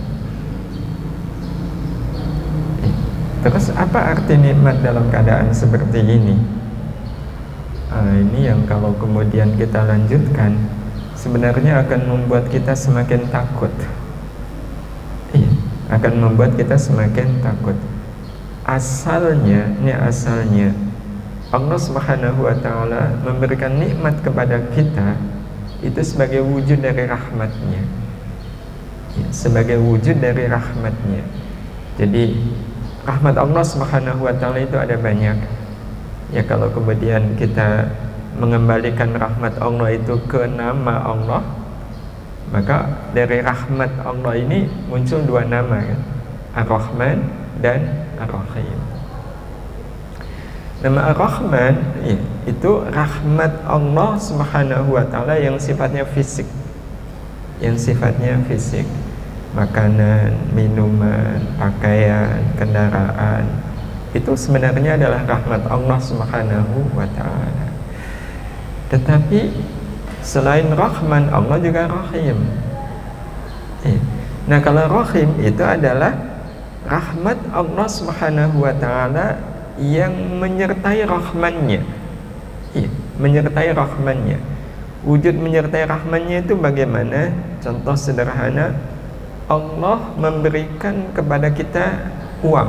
Terus apa arti nikmat dalam keadaan seperti ini? Ini yang kalau kemudian kita lanjutkan, sebenarnya akan membuat kita semakin takut. Iya, akan membuat kita semakin takut. Asalnya Allah Subhanahu wa ta'ala memberikan nikmat kepada kita itu sebagai wujud dari rahmatnya ya, sebagai wujud dari rahmatnya. Jadi rahmat Allah Subhanahu wa ta'ala itu ada banyak ya. Kalau kemudian kita mengembalikan rahmat Allah itu ke nama Allah, maka dari rahmat Allah ini muncul dua nama kan? Ar-Rahman dan Ar-Rahim. Nama Ar-Rahman ya, itu rahmat Allah Subhanahu wa taala yang sifatnya fisik. Yang sifatnya fisik. Makanan, minuman, pakaian, kendaraan, itu sebenarnya adalah rahmat Allah Subhanahu wa taala. Tetapi selain Rahman, Allah juga Rahim. Nah, kalau Rahim itu adalah rahmat Allah Subhanahu wa taala yang menyertai Rahmannya. Menyertai Rahmannya. Wujud menyertai Rahmannya itu bagaimana? Contoh sederhana, Allah memberikan kepada kita uang.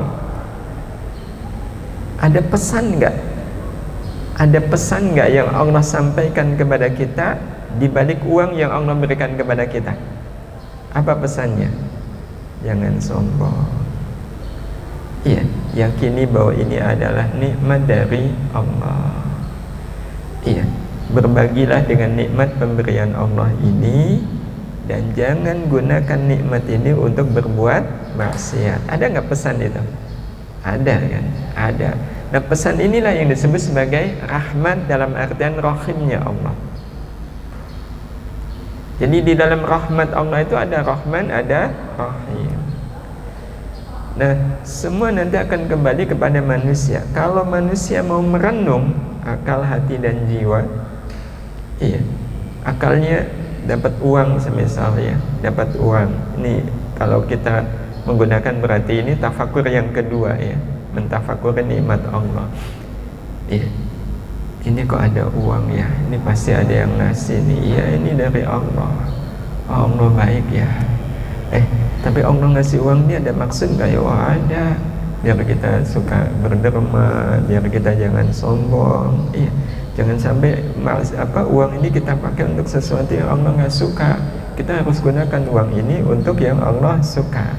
Ada pesan nggak? Ada pesan nggak yang Allah sampaikan kepada kita di balik uang yang Allah berikan kepada kita? Apa pesannya? Jangan sombong. Iya, yakini bahwa ini adalah nikmat dari Allah. Iya, berbagilah dengan nikmat pemberian Allah ini, dan jangan gunakan nikmat ini untuk berbuat maksiat. Ada nggak pesan itu? Ada kan? Ada. Nah, pesan inilah yang disebut sebagai rahmat dalam artian rahimnya Allah. Jadi di dalam rahmat Allah itu ada Rahman, ada Rahim. Nah, semua nanti akan kembali kepada manusia. Kalau manusia mau merenung akal, hati, dan jiwa, iya, akalnya dapat uang misalnya, dapat uang. Ini kalau kita menggunakan berarti ini tafakur yang kedua ya, mentafakur nikmat Allah. Iya, ini kok ada uang ya, ini pasti ada yang ngasih nih. Iya, ini dari Allah. Oh, Allah baik ya. Tapi Allah ngasih uang ini ada maksud nggak ya? Wah, ada. Biar kita suka berderma, biar kita jangan sombong. Iya. Jangan sampai uang ini kita pakai untuk sesuatu yang Allah nggak suka. Kita harus gunakan uang ini untuk yang Allah suka.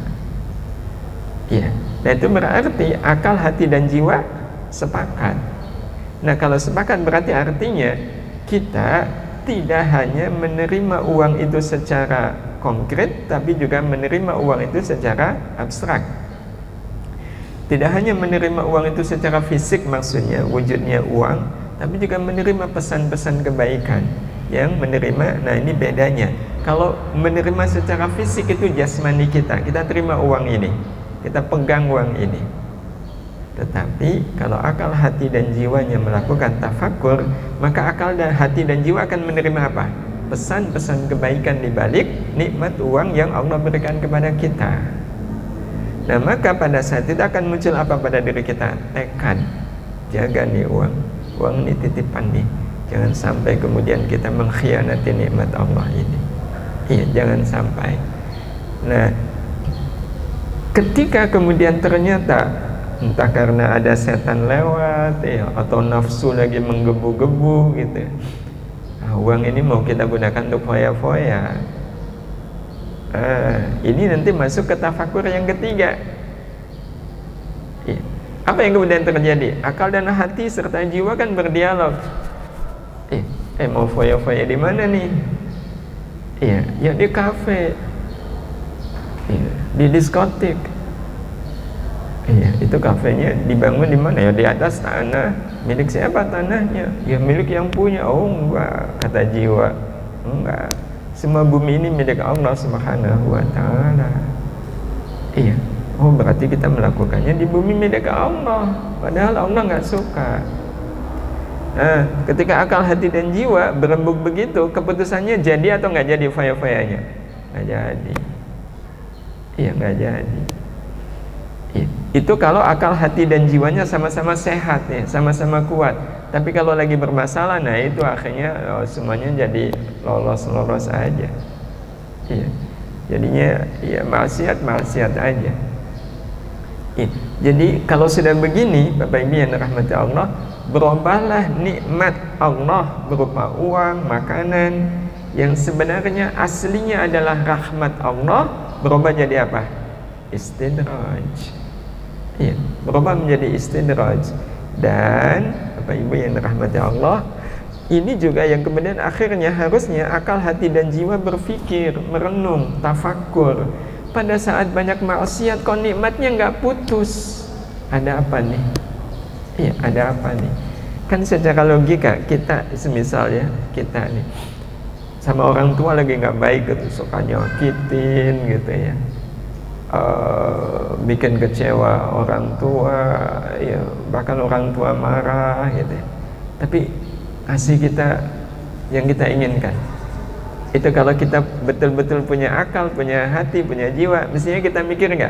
Iya. Nah, itu berarti akal, hati, dan jiwa sepakat. Nah, kalau sepakat berarti artinya kita tidak hanya menerima uang itu secara konkret, tapi juga menerima uang itu secara abstrak. Tidak hanya menerima uang itu secara fisik, maksudnya wujudnya uang, tapi juga menerima pesan-pesan kebaikan yang menerima. Nah, ini bedanya. Kalau menerima secara fisik itu jasmani kita terima uang ini, kita pegang uang ini. Tetapi kalau akal, hati, dan jiwanya melakukan tafakur, maka akal dan hati dan jiwa akan menerima apa? Pesan-pesan kebaikan di balik nikmat uang yang Allah berikan kepada kita. Nah, maka pada saat itu akan muncul apa pada diri kita? Tekad. Jaga nih uang. Uang ini titipan nih. Jangan sampai kemudian kita mengkhianati nikmat Allah ini. Iya, jangan sampai. Nah, ketika kemudian ternyata entah karena ada setan lewat ya, atau nafsu lagi menggebu-gebu gitu, nah, uang ini mau kita gunakan untuk foya-foya, ini nanti masuk ke tafakur yang ketiga. Ya. Apa yang kemudian terjadi? Akal dan hati serta jiwa kan berdialog. Mau foya-foya di mana nih? Iya, ya di kafe, di diskotik. Iya, itu kafenya dibangun di mana ya? Di atas tanah. Milik siapa tanahnya? Ya milik yang punya. Oh enggak, kata jiwa. Enggak. Semua bumi ini milik Allah Subhanahu wa taala. Iya. Oh, berarti kita melakukannya di bumi milik Allah. Padahal Allah enggak suka. Nah, ketika akal, hati, dan jiwa berembuk begitu, keputusannya jadi atau enggak jadi foya-foyanya? Enggak jadi. Iya, enggak jadi. Itu kalau akal, hati, dan jiwanya sama-sama sehat ya, sama-sama kuat. Tapi kalau lagi bermasalah, nah itu akhirnya semuanya jadi lolos-lolos aja. Iya. Jadinya ya maksiat aja. Iya. Jadi kalau sudah begini, Bapak Ibu yang dirahmati Allah, berubahlah nikmat Allah berupa uang, makanan yang sebenarnya aslinya adalah rahmat Allah, berubah jadi apa? Istidraj. Iya, berubah menjadi istidraj. Dan Bapak Ibu yang dirahmati Allah, ini juga yang kemudian akhirnya harusnya akal, hati, dan jiwa berpikir, merenung, tafakur. Pada saat banyak maksiat kok nikmatnya nggak putus, ada apa nih? Iya, ada apa nih? Kan secara logika kita, semisal ya, kita nih sama orang tua lagi nggak baik gitu, suka nyakitin gitu ya, bikin kecewa orang tua, ya bahkan orang tua marah gitu ya. Tapi kasih kita yang kita inginkan. Itu kalau kita betul-betul punya akal, punya hati, punya jiwa, mestinya kita mikir nggak?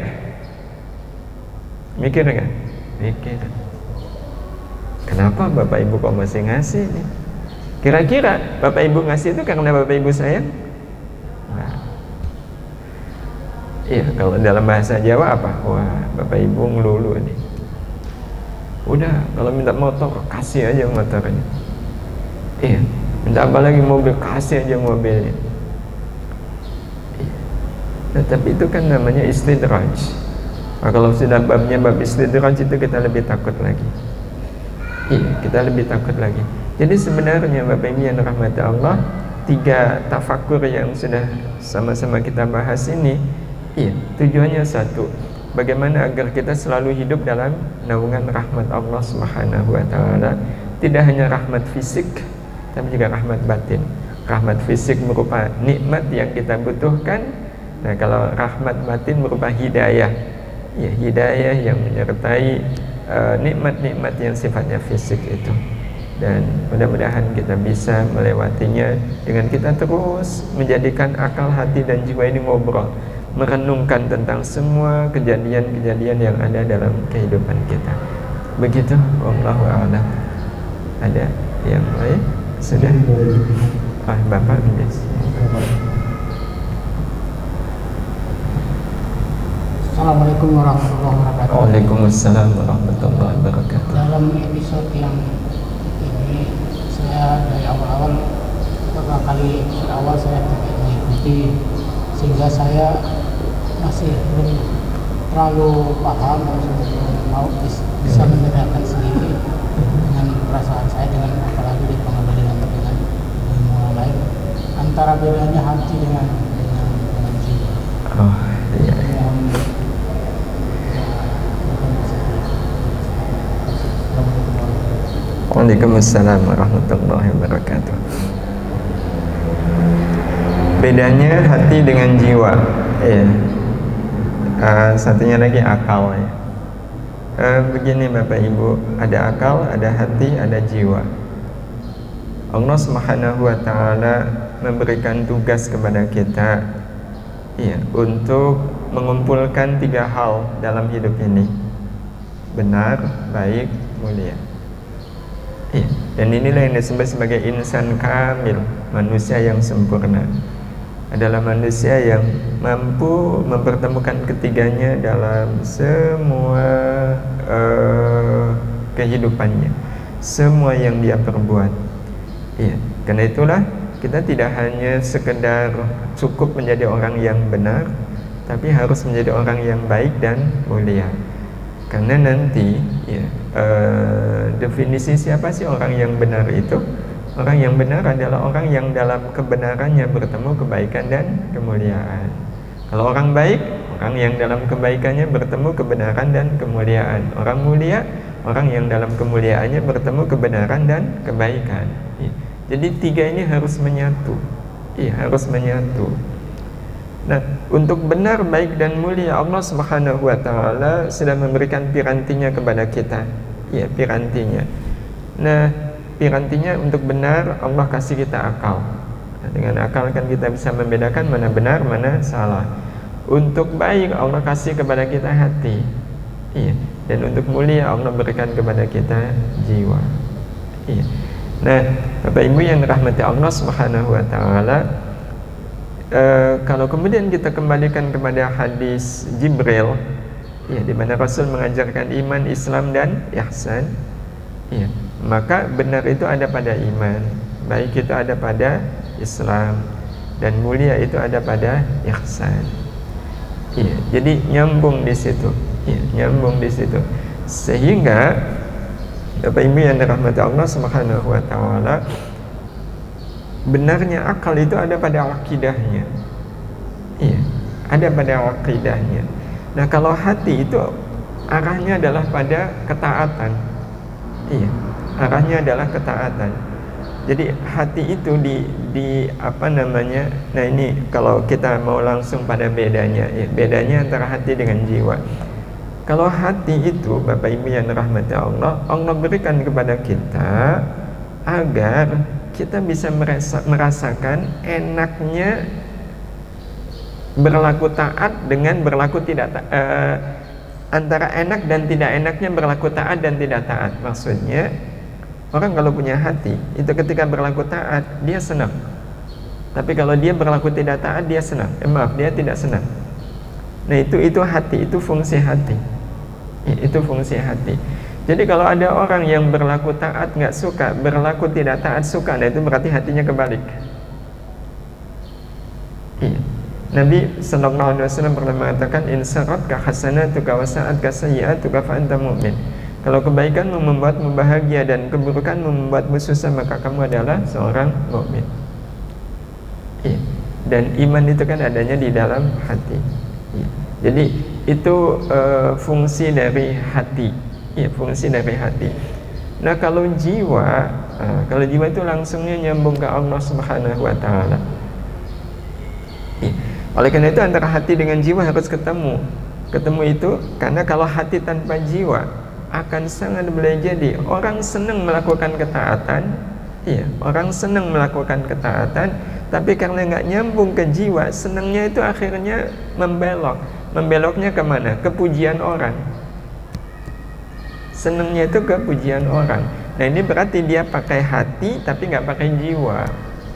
Mikir nggak? Mikir. Kenapa Bapak Ibu kok masih ngasih nih? Kira-kira Bapak Ibu ngasih itu karena Bapak Ibu sayang? Nah, iya, kalau dalam bahasa Jawa apa? Wah, Bapak Ibu ngelulu nih. Udah, kalau minta motor, kasih aja motornya. Iya, minta apa lagi mobil, kasih aja mobilnya. Iya. Nah, tapi itu kan namanya istidraj. Nah, kalau sudah babnya bab istidraj itu kita lebih takut lagi. Iya, kita lebih takut lagi. Jadi sebenarnya Bapak Ibu yang rahmati Allah, 3 tafakur yang sudah sama-sama kita bahas ini, iya, tujuannya satu, bagaimana agar kita selalu hidup dalam naungan rahmat Allah Subhanahu wa taala. Tidak hanya rahmat fisik, tapi juga rahmat batin. Rahmat fisik berupa nikmat yang kita butuhkan. Nah, kalau rahmat batin berupa hidayah. Ya, hidayah yang menyertai nikmat-nikmat yang sifatnya fisik itu. Dan mudah-mudahan kita bisa melewatinya dengan kita terus menjadikan akal, hati, dan jiwa ini ngobrol, merenungkan tentang semua kejadian-kejadian yang ada dalam kehidupan kita. Begitu, wallahu a'lam. Ada yang lain? Sudah? Bapak yes. Assalamualaikum warahmatullahi wabarakatuh. Waalaikumsalam warahmatullahi wabarakatuh. Dalam episode yang ini, saya dari awal-awal beberapa kali awal saya tidak mengikuti, sehingga saya masih belum terlalu paham dan mau bisa membedakan sendiri dengan perasaan saya, dengan apalagi dipengaruhi dengan ilmu lain, antara bedanya hati dengan jiwa. Oh iya. Waalaikumsalam warahmatullahi wabarakatuh. Bedanya hati dengan jiwa, ya. Satunya lagi akal, ya. Begini Bapak Ibu, ada akal, ada hati, ada jiwa. Allah Subhanahu wa taala memberikan tugas kepada kita, ya, untuk mengumpulkan 3 hal dalam hidup ini: benar, baik, mulia. Iya, dan inilah yang disebut sebagai insan kamil, manusia yang sempurna. Adalah manusia yang mampu mempertemukan ketiganya dalam semua kehidupannya, semua yang dia perbuat. Iya, karena itulah kita tidak hanya sekedar cukup menjadi orang yang benar, tapi harus menjadi orang yang baik dan mulia. Karena nanti ya, definisi siapa sih orang yang benar itu? Orang yang benar adalah orang yang dalam kebenarannya bertemu kebaikan dan kemuliaan. Kalau orang baik, orang yang dalam kebaikannya bertemu kebenaran dan kemuliaan. Orang mulia, orang yang dalam kemuliaannya bertemu kebenaran dan kebaikan. Ya. Jadi 3 ini harus menyatu. Iya, harus menyatu. Nah, untuk benar, baik, dan mulia, Allah Subhanahu wa taala sudah memberikan pirantinya kepada kita. Ya, pirantinya. Nah, pirantinya untuk benar, Allah kasih kita akal. Nah, dengan akal kan kita bisa membedakan mana benar, mana salah. Untuk baik, Allah kasih kepada kita hati. Iya. Dan untuk mulia, Allah berikan kepada kita jiwa. Iya. Nah, Bapak Ibu yang dirahmati Allah Subhanahu wa taala, kalau kemudian kita kembalikan kepada hadis Jibril, ya, di mana Rasul mengajarkan iman, Islam, dan ihsan, ya, maka benar itu ada pada iman, baik itu ada pada Islam, dan mulia itu ada pada ihsan. Ya, jadi nyambung di situ, ya, nyambung di situ, sehingga Bapak Ibu yang dirahmati Allah Subhanahu wa taala, benarnya akal itu ada pada akidahnya. Iya, ada pada akidahnya. Nah, kalau hati itu arahnya adalah pada ketaatan. Iya, arahnya adalah ketaatan. Jadi hati itu di apa namanya? Nah ini kalau kita mau langsung pada bedanya, ya, bedanya antara hati dengan jiwa. Kalau hati itu, Bapak Ibu yang dirahmati Allah, Allah berikan kepada kita agar kita bisa merasakan enaknya berlaku taat dengan berlaku tidak antara enak dan tidak enaknya berlaku taat dan tidak taat. Maksudnya orang kalau punya hati itu ketika berlaku taat dia senang, tapi kalau dia berlaku tidak taat dia senang. Dia tidak senang. Nah itu hati, itu fungsi hati. Itu fungsi hati. Jadi kalau ada orang yang berlaku taat nggak suka, berlaku tidak taat suka, nah itu berarti hatinya kebalik. Iya. Nabi sallallahu alaihi wasallam pernah mengatakan, insaratka hasanatuka wa sa'atka sayyi'atuka fa anta mu'min. Kalau kebaikanmu membuatmu bahagia dan keburukanmu membuatmu susah, maka kamu adalah seorang mukmin. Iya. Dan iman itu kan adanya di dalam hati. Iya. Jadi itu fungsi dari hati. Iya, fungsi dari hati. Nah, kalau jiwa itu langsungnya nyambung ke Allah Subhanahu wa taala. Iya. Oleh karena itu antara hati dengan jiwa harus ketemu. Ketemu itu karena kalau hati tanpa jiwa akan sangat boleh jadi orang senang melakukan ketaatan. Iya, orang senang melakukan ketaatan, tapi karena nggak nyambung ke jiwa, senangnya itu akhirnya membelok. Membeloknya kemana? Ke pujian orang. Senangnya itu ke pujian orang. Nah ini berarti dia pakai hati tapi nggak pakai jiwa.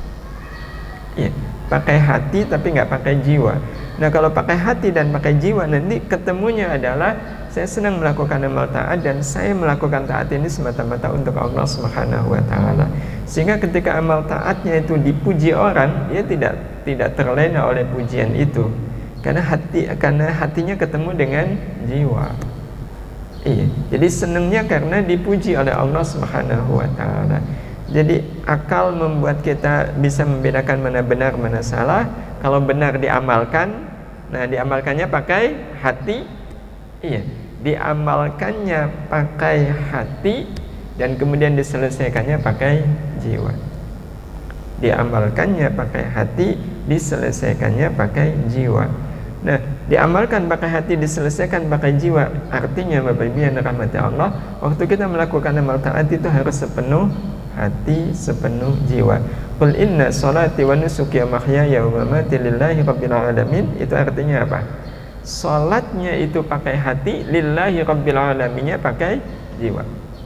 Iya, pakai hati tapi nggak pakai jiwa. Nah kalau pakai hati dan pakai jiwa, nanti ketemunya adalah saya senang melakukan amal taat dan saya melakukan taat ini semata-mata untuk Allah Subhanahu wa taala. Sehingga ketika amal taatnya itu dipuji orang, dia tidak terlena oleh pujian itu. Karena hatinya ketemu dengan jiwa. Iya. Jadi senangnya karena dipuji oleh Allah Subhanahu wa taala. Jadi akal membuat kita bisa membedakan mana benar mana salah. Kalau benar diamalkan, nah diamalkannya pakai hati. Iya, diamalkannya pakai hati dan kemudian diselesaikannya pakai jiwa. Diamalkannya pakai hati, diselesaikannya pakai jiwa. Nah, diamalkan pakai hati, diselesaikan pakai jiwa. Artinya Bapak Ibu yang dirahmati Allah, waktu kita melakukan amal taat itu harus sepenuh hati, sepenuh jiwa. Qul inna sholati wa nusuki wa mahyaya wa mamati lillahi rabbil alamin. Itu artinya apa? Salatnya itu pakai hati, lillahi rabbil alaminnya pakai jiwa.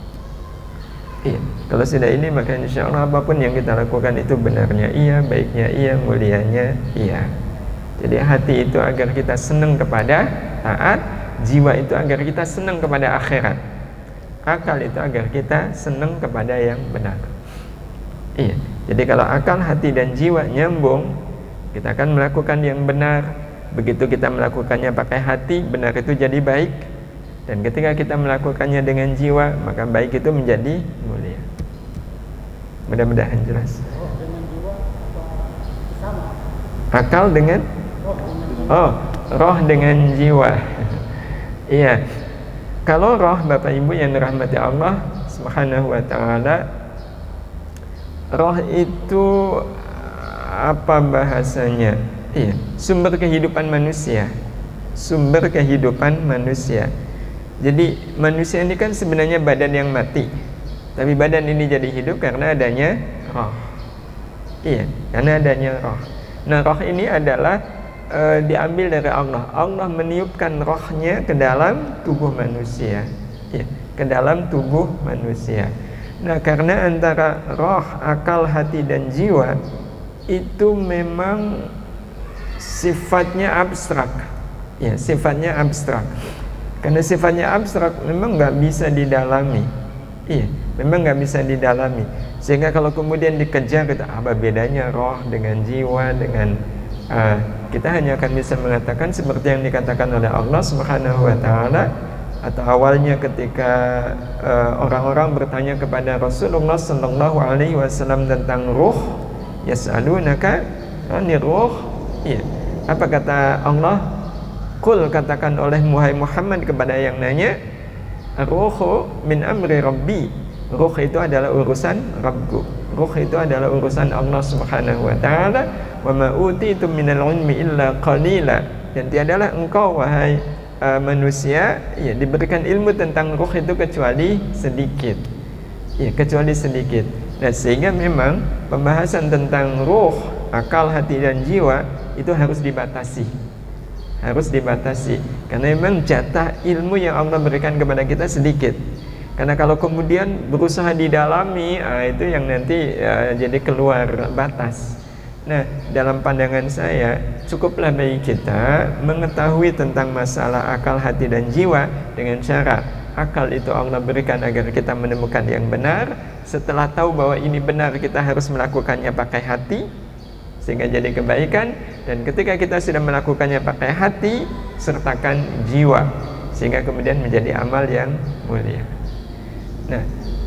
Iya. Kalau sudah ini maka insya Allah apapun yang kita lakukan itu benarnya iya, baiknya iya, mulianya iya. Jadi hati itu agar kita senang kepada taat, jiwa itu agar kita senang kepada akhirat, akal itu agar kita senang kepada yang benar. Iya. Jadi kalau akal, hati dan jiwa nyambung, kita akan melakukan yang benar. Begitu kita melakukannya pakai hati, benar itu jadi baik. Dan ketika kita melakukannya dengan jiwa, maka baik itu menjadi mulia. Mudah-mudahan jelas. Akal dengan roh dengan jiwa. Iya. Kalau roh Bapak Ibu yang dirahmati Allah Subhanahu wa taala, roh itu apa bahasanya? Iya, sumber kehidupan manusia. Sumber kehidupan manusia. Jadi manusia ini kan sebenarnya badan yang mati, tapi badan ini jadi hidup karena adanya roh. Iya, karena adanya roh. Nah, roh ini adalah diambil dari Allah. Allah meniupkan rohnya ke dalam tubuh manusia, ya, ke dalam tubuh manusia. Nah, karena antara roh, akal, hati dan jiwa itu memang sifatnya abstrak, ya, sifatnya abstrak. Karena sifatnya abstrak memang nggak bisa didalami, iya, memang nggak bisa didalami. Sehingga kalau kemudian dikejar, kita apa bedanya roh dengan jiwa dengan kita hanya akan bisa mengatakan seperti yang dikatakan oleh Allah Subhanahu wa taala, atau awalnya ketika orang-orang bertanya kepada Rasulullah sallallahu alaihi wasallam tentang ruh, yas'alunaka 'anir ruh. Iya. Apa kata Allah? Qul, katakan oleh Muhammad kepada yang nanya, ruhu min amri rabbi. Ruh itu adalah urusan Rabbku. Ruh itu adalah urusan Allah Subhanahu wa taala. Wa ma utitum minal ilmi illa qalila. Dan tiadalah engkau wahai manusia ya diberikan ilmu tentang ruh itu kecuali sedikit. Ya, kecuali sedikit. Nah, sehingga memang pembahasan tentang ruh, akal, hati dan jiwa itu harus dibatasi. Harus dibatasi. Karena memang jatah ilmu yang Allah berikan kepada kita sedikit. Karena kalau kemudian berusaha didalami, itu yang nanti jadi keluar batas. Nah, dalam pandangan saya, cukuplah bagi kita mengetahui tentang masalah akal, hati dan jiwa dengan cara akal itu Allah berikan agar kita menemukan yang benar. Setelah tahu bahwa ini benar, kita harus melakukannya pakai hati sehingga jadi kebaikan. Dan ketika kita sudah melakukannya pakai hati, sertakan jiwa sehingga kemudian menjadi amal yang mulia. Nah,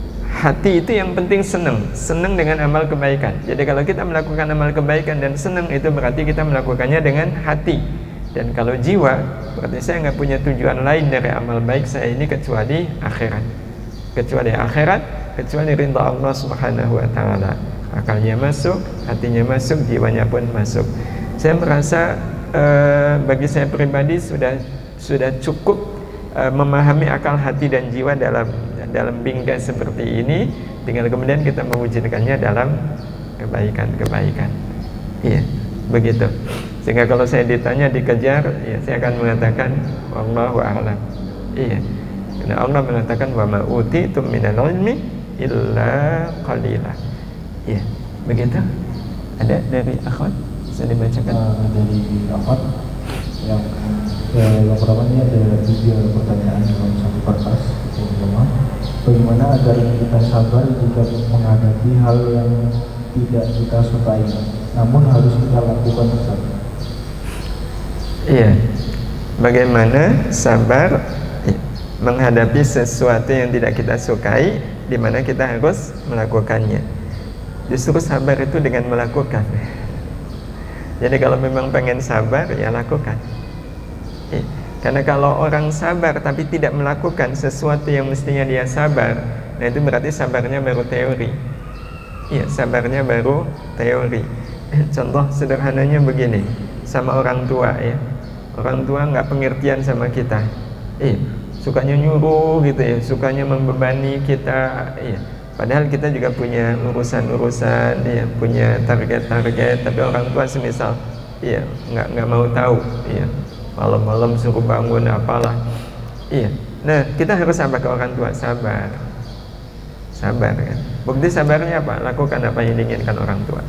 hati itu yang penting senang dengan amal kebaikan. Jadi kalau kita melakukan amal kebaikan dan senang, itu berarti kita melakukannya dengan hati. Dan kalau jiwa, berarti saya nggak punya tujuan lain dari amal baik saya ini kecuali akhirat. Kecuali akhirat, kecuali ridha Allah Subhanahu wa taala. Akalnya masuk, hatinya masuk, jiwanya pun masuk. Saya merasa bagi saya pribadi sudah cukup memahami akal, hati dan jiwa dalam bingkai seperti ini. Tinggal kemudian kita mewujudkannya dalam kebaikan-kebaikan. Iya, begitu. Sehingga kalau saya ditanya, dikejar, ya saya akan mengatakan wallahu a'lam. Iya. Karena Allah mengatakan wa ma utitum minal ilmi illa qalila. Iya, begitu. Ada dari akhwat bisa dibacakan? Dari akhwat yang pertama ini ada 3 pertanyaan dalam satu kertas. Yang pertama, bagaimana agar kita sabar jika menghadapi hal yang tidak kita sukai, namun harus kita lakukan tetap? Iya, bagaimana sabar menghadapi sesuatu yang tidak kita sukai, di mana kita harus melakukannya. Justru sabar itu dengan melakukan. Jadi kalau memang pengen sabar, ya lakukan. Karena kalau orang sabar tapi tidak melakukan sesuatu yang mestinya dia sabar, nah itu berarti sabarnya baru teori. Iya, sabarnya baru teori. Contoh sederhananya begini, sama orang tua ya. Orang tua nggak pengertian sama kita, sukanya nyuruh gitu ya, sukanya membebani kita, padahal kita juga punya urusan-urusan, ya, punya target-target, tapi orang tua semisal, nggak mau tahu, malam-malam suruh bangun apalah, Nah, kita harus apa ke orang tua? Sabar kan. Bukti sabarnya apa? Lakukan apa yang diinginkan orang tua.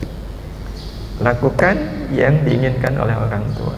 Lakukan yang diinginkan oleh orang tua.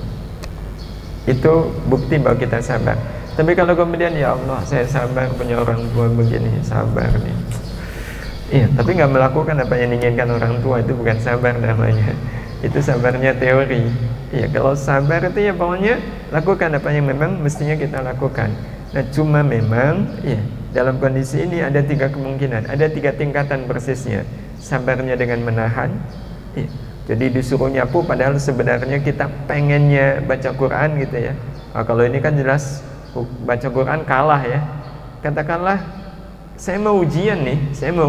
Itu bukti bahwa kita sabar. Tapi kalau kemudian ya Allah, saya sabar punya orang tua begini, sabar nih. Tapi nggak melakukan apa yang diinginkan orang tua, itu bukan sabar namanya. Itu sabarnya teori. Kalau sabar itu ya pokoknya lakukan apa yang memang mestinya kita lakukan. Nah, cuma memang dalam kondisi ini ada 3 kemungkinan, ada 3 tingkatan persisnya. Sabarnya dengan menahan. Jadi disuruh nyapu padahal sebenarnya kita pengennya baca Quran gitu ya. Kalau ini kan jelas baca Quran kalah ya. Katakanlah saya mau ujian nih,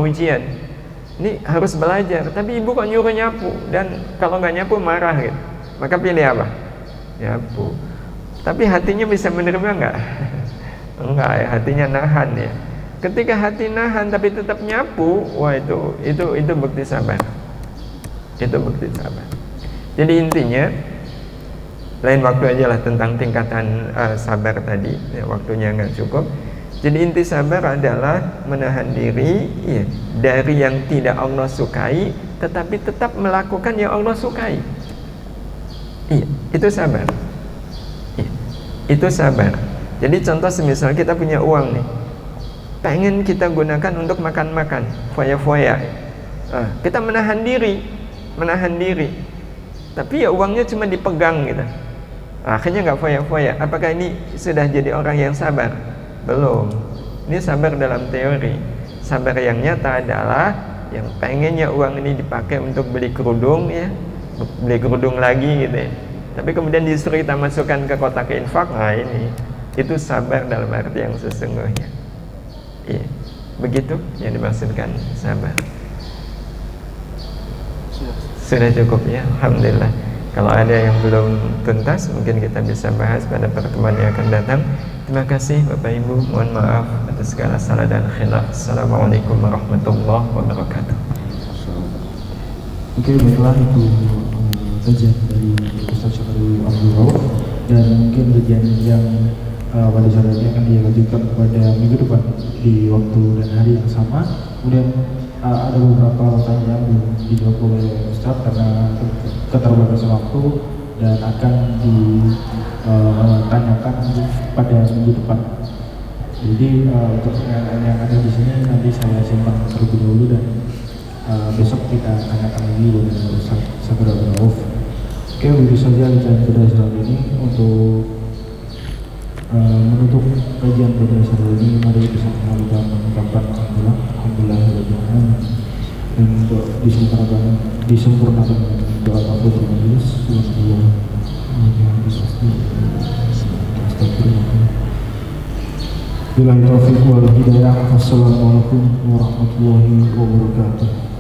ini harus belajar, tapi ibu kok nyuruh nyapu, dan kalau nggak nyapu marah gitu. Maka pilih apa? Nyapu. Tapi hatinya bisa menerima nggak? Enggak ya, hatinya nahan ya. Ketika hati nahan tapi tetap nyapu, wah itu bukti sabar. Itu bukti sabar. Jadi intinya, lain waktu aja lah tentang tingkatan sabar tadi, waktunya nggak cukup. Jadi inti sabar adalah menahan diri dari yang tidak Allah sukai, tetapi tetap melakukan yang Allah sukai. Itu sabar. Itu sabar. Jadi contoh semisal kita punya uang nih, pengen kita gunakan untuk makan-makan, foya-foya. Kita menahan diri, tapi ya uangnya cuma dipegang gitu. Akhirnya nggak foya-foya. Apakah ini sudah jadi orang yang sabar? Belum. Ini sabar dalam teori. Sabar yang nyata adalah yang pengennya uang ini dipakai untuk beli kerudung beli kerudung lagi gitu ya. Tapi kemudian disuruh kita masukkan ke kotak infak, itu sabar dalam arti yang sesungguhnya. begitu yang dimaksudkan sahabat? Sudah cukup ya, alhamdulillah. Kalau ada yang belum tuntas mungkin kita bisa bahas pada pertemuan yang akan datang. Terima kasih Bapak Ibu, mohon maaf atas segala salah dan khilaf. Assalamualaikum warahmatullahi wabarakatuh. Oke, baiklah itu kajian dari Ustaz Syahrul Abdul Rauf, dan mungkin kajian yang pada sore ini akan dilanjutkan pada minggu depan di waktu dan hari yang sama. Kemudian ada beberapa pertanyaan yang belum dijawab oleh Ustaz karena keterbatasan waktu dan akan ditanyakan pada minggu depan. Jadi untuk pertanyaan yang ada di sini nanti saya simpan terlebih dahulu dan besok kita tanyakan lagi kepada Ustaz Syahrul Abdul Rauf. Oke, begitu saja kajian pada sore ini. Untuk menutup kajian pada sore ini, mari bersama kita mengucapkan alhamdulillah dan untuk disempurnakan doa kafaratul majelis. Billahi taufiq wal hidayah. Wassalamualaikum warahmatullahi wabarakatuh.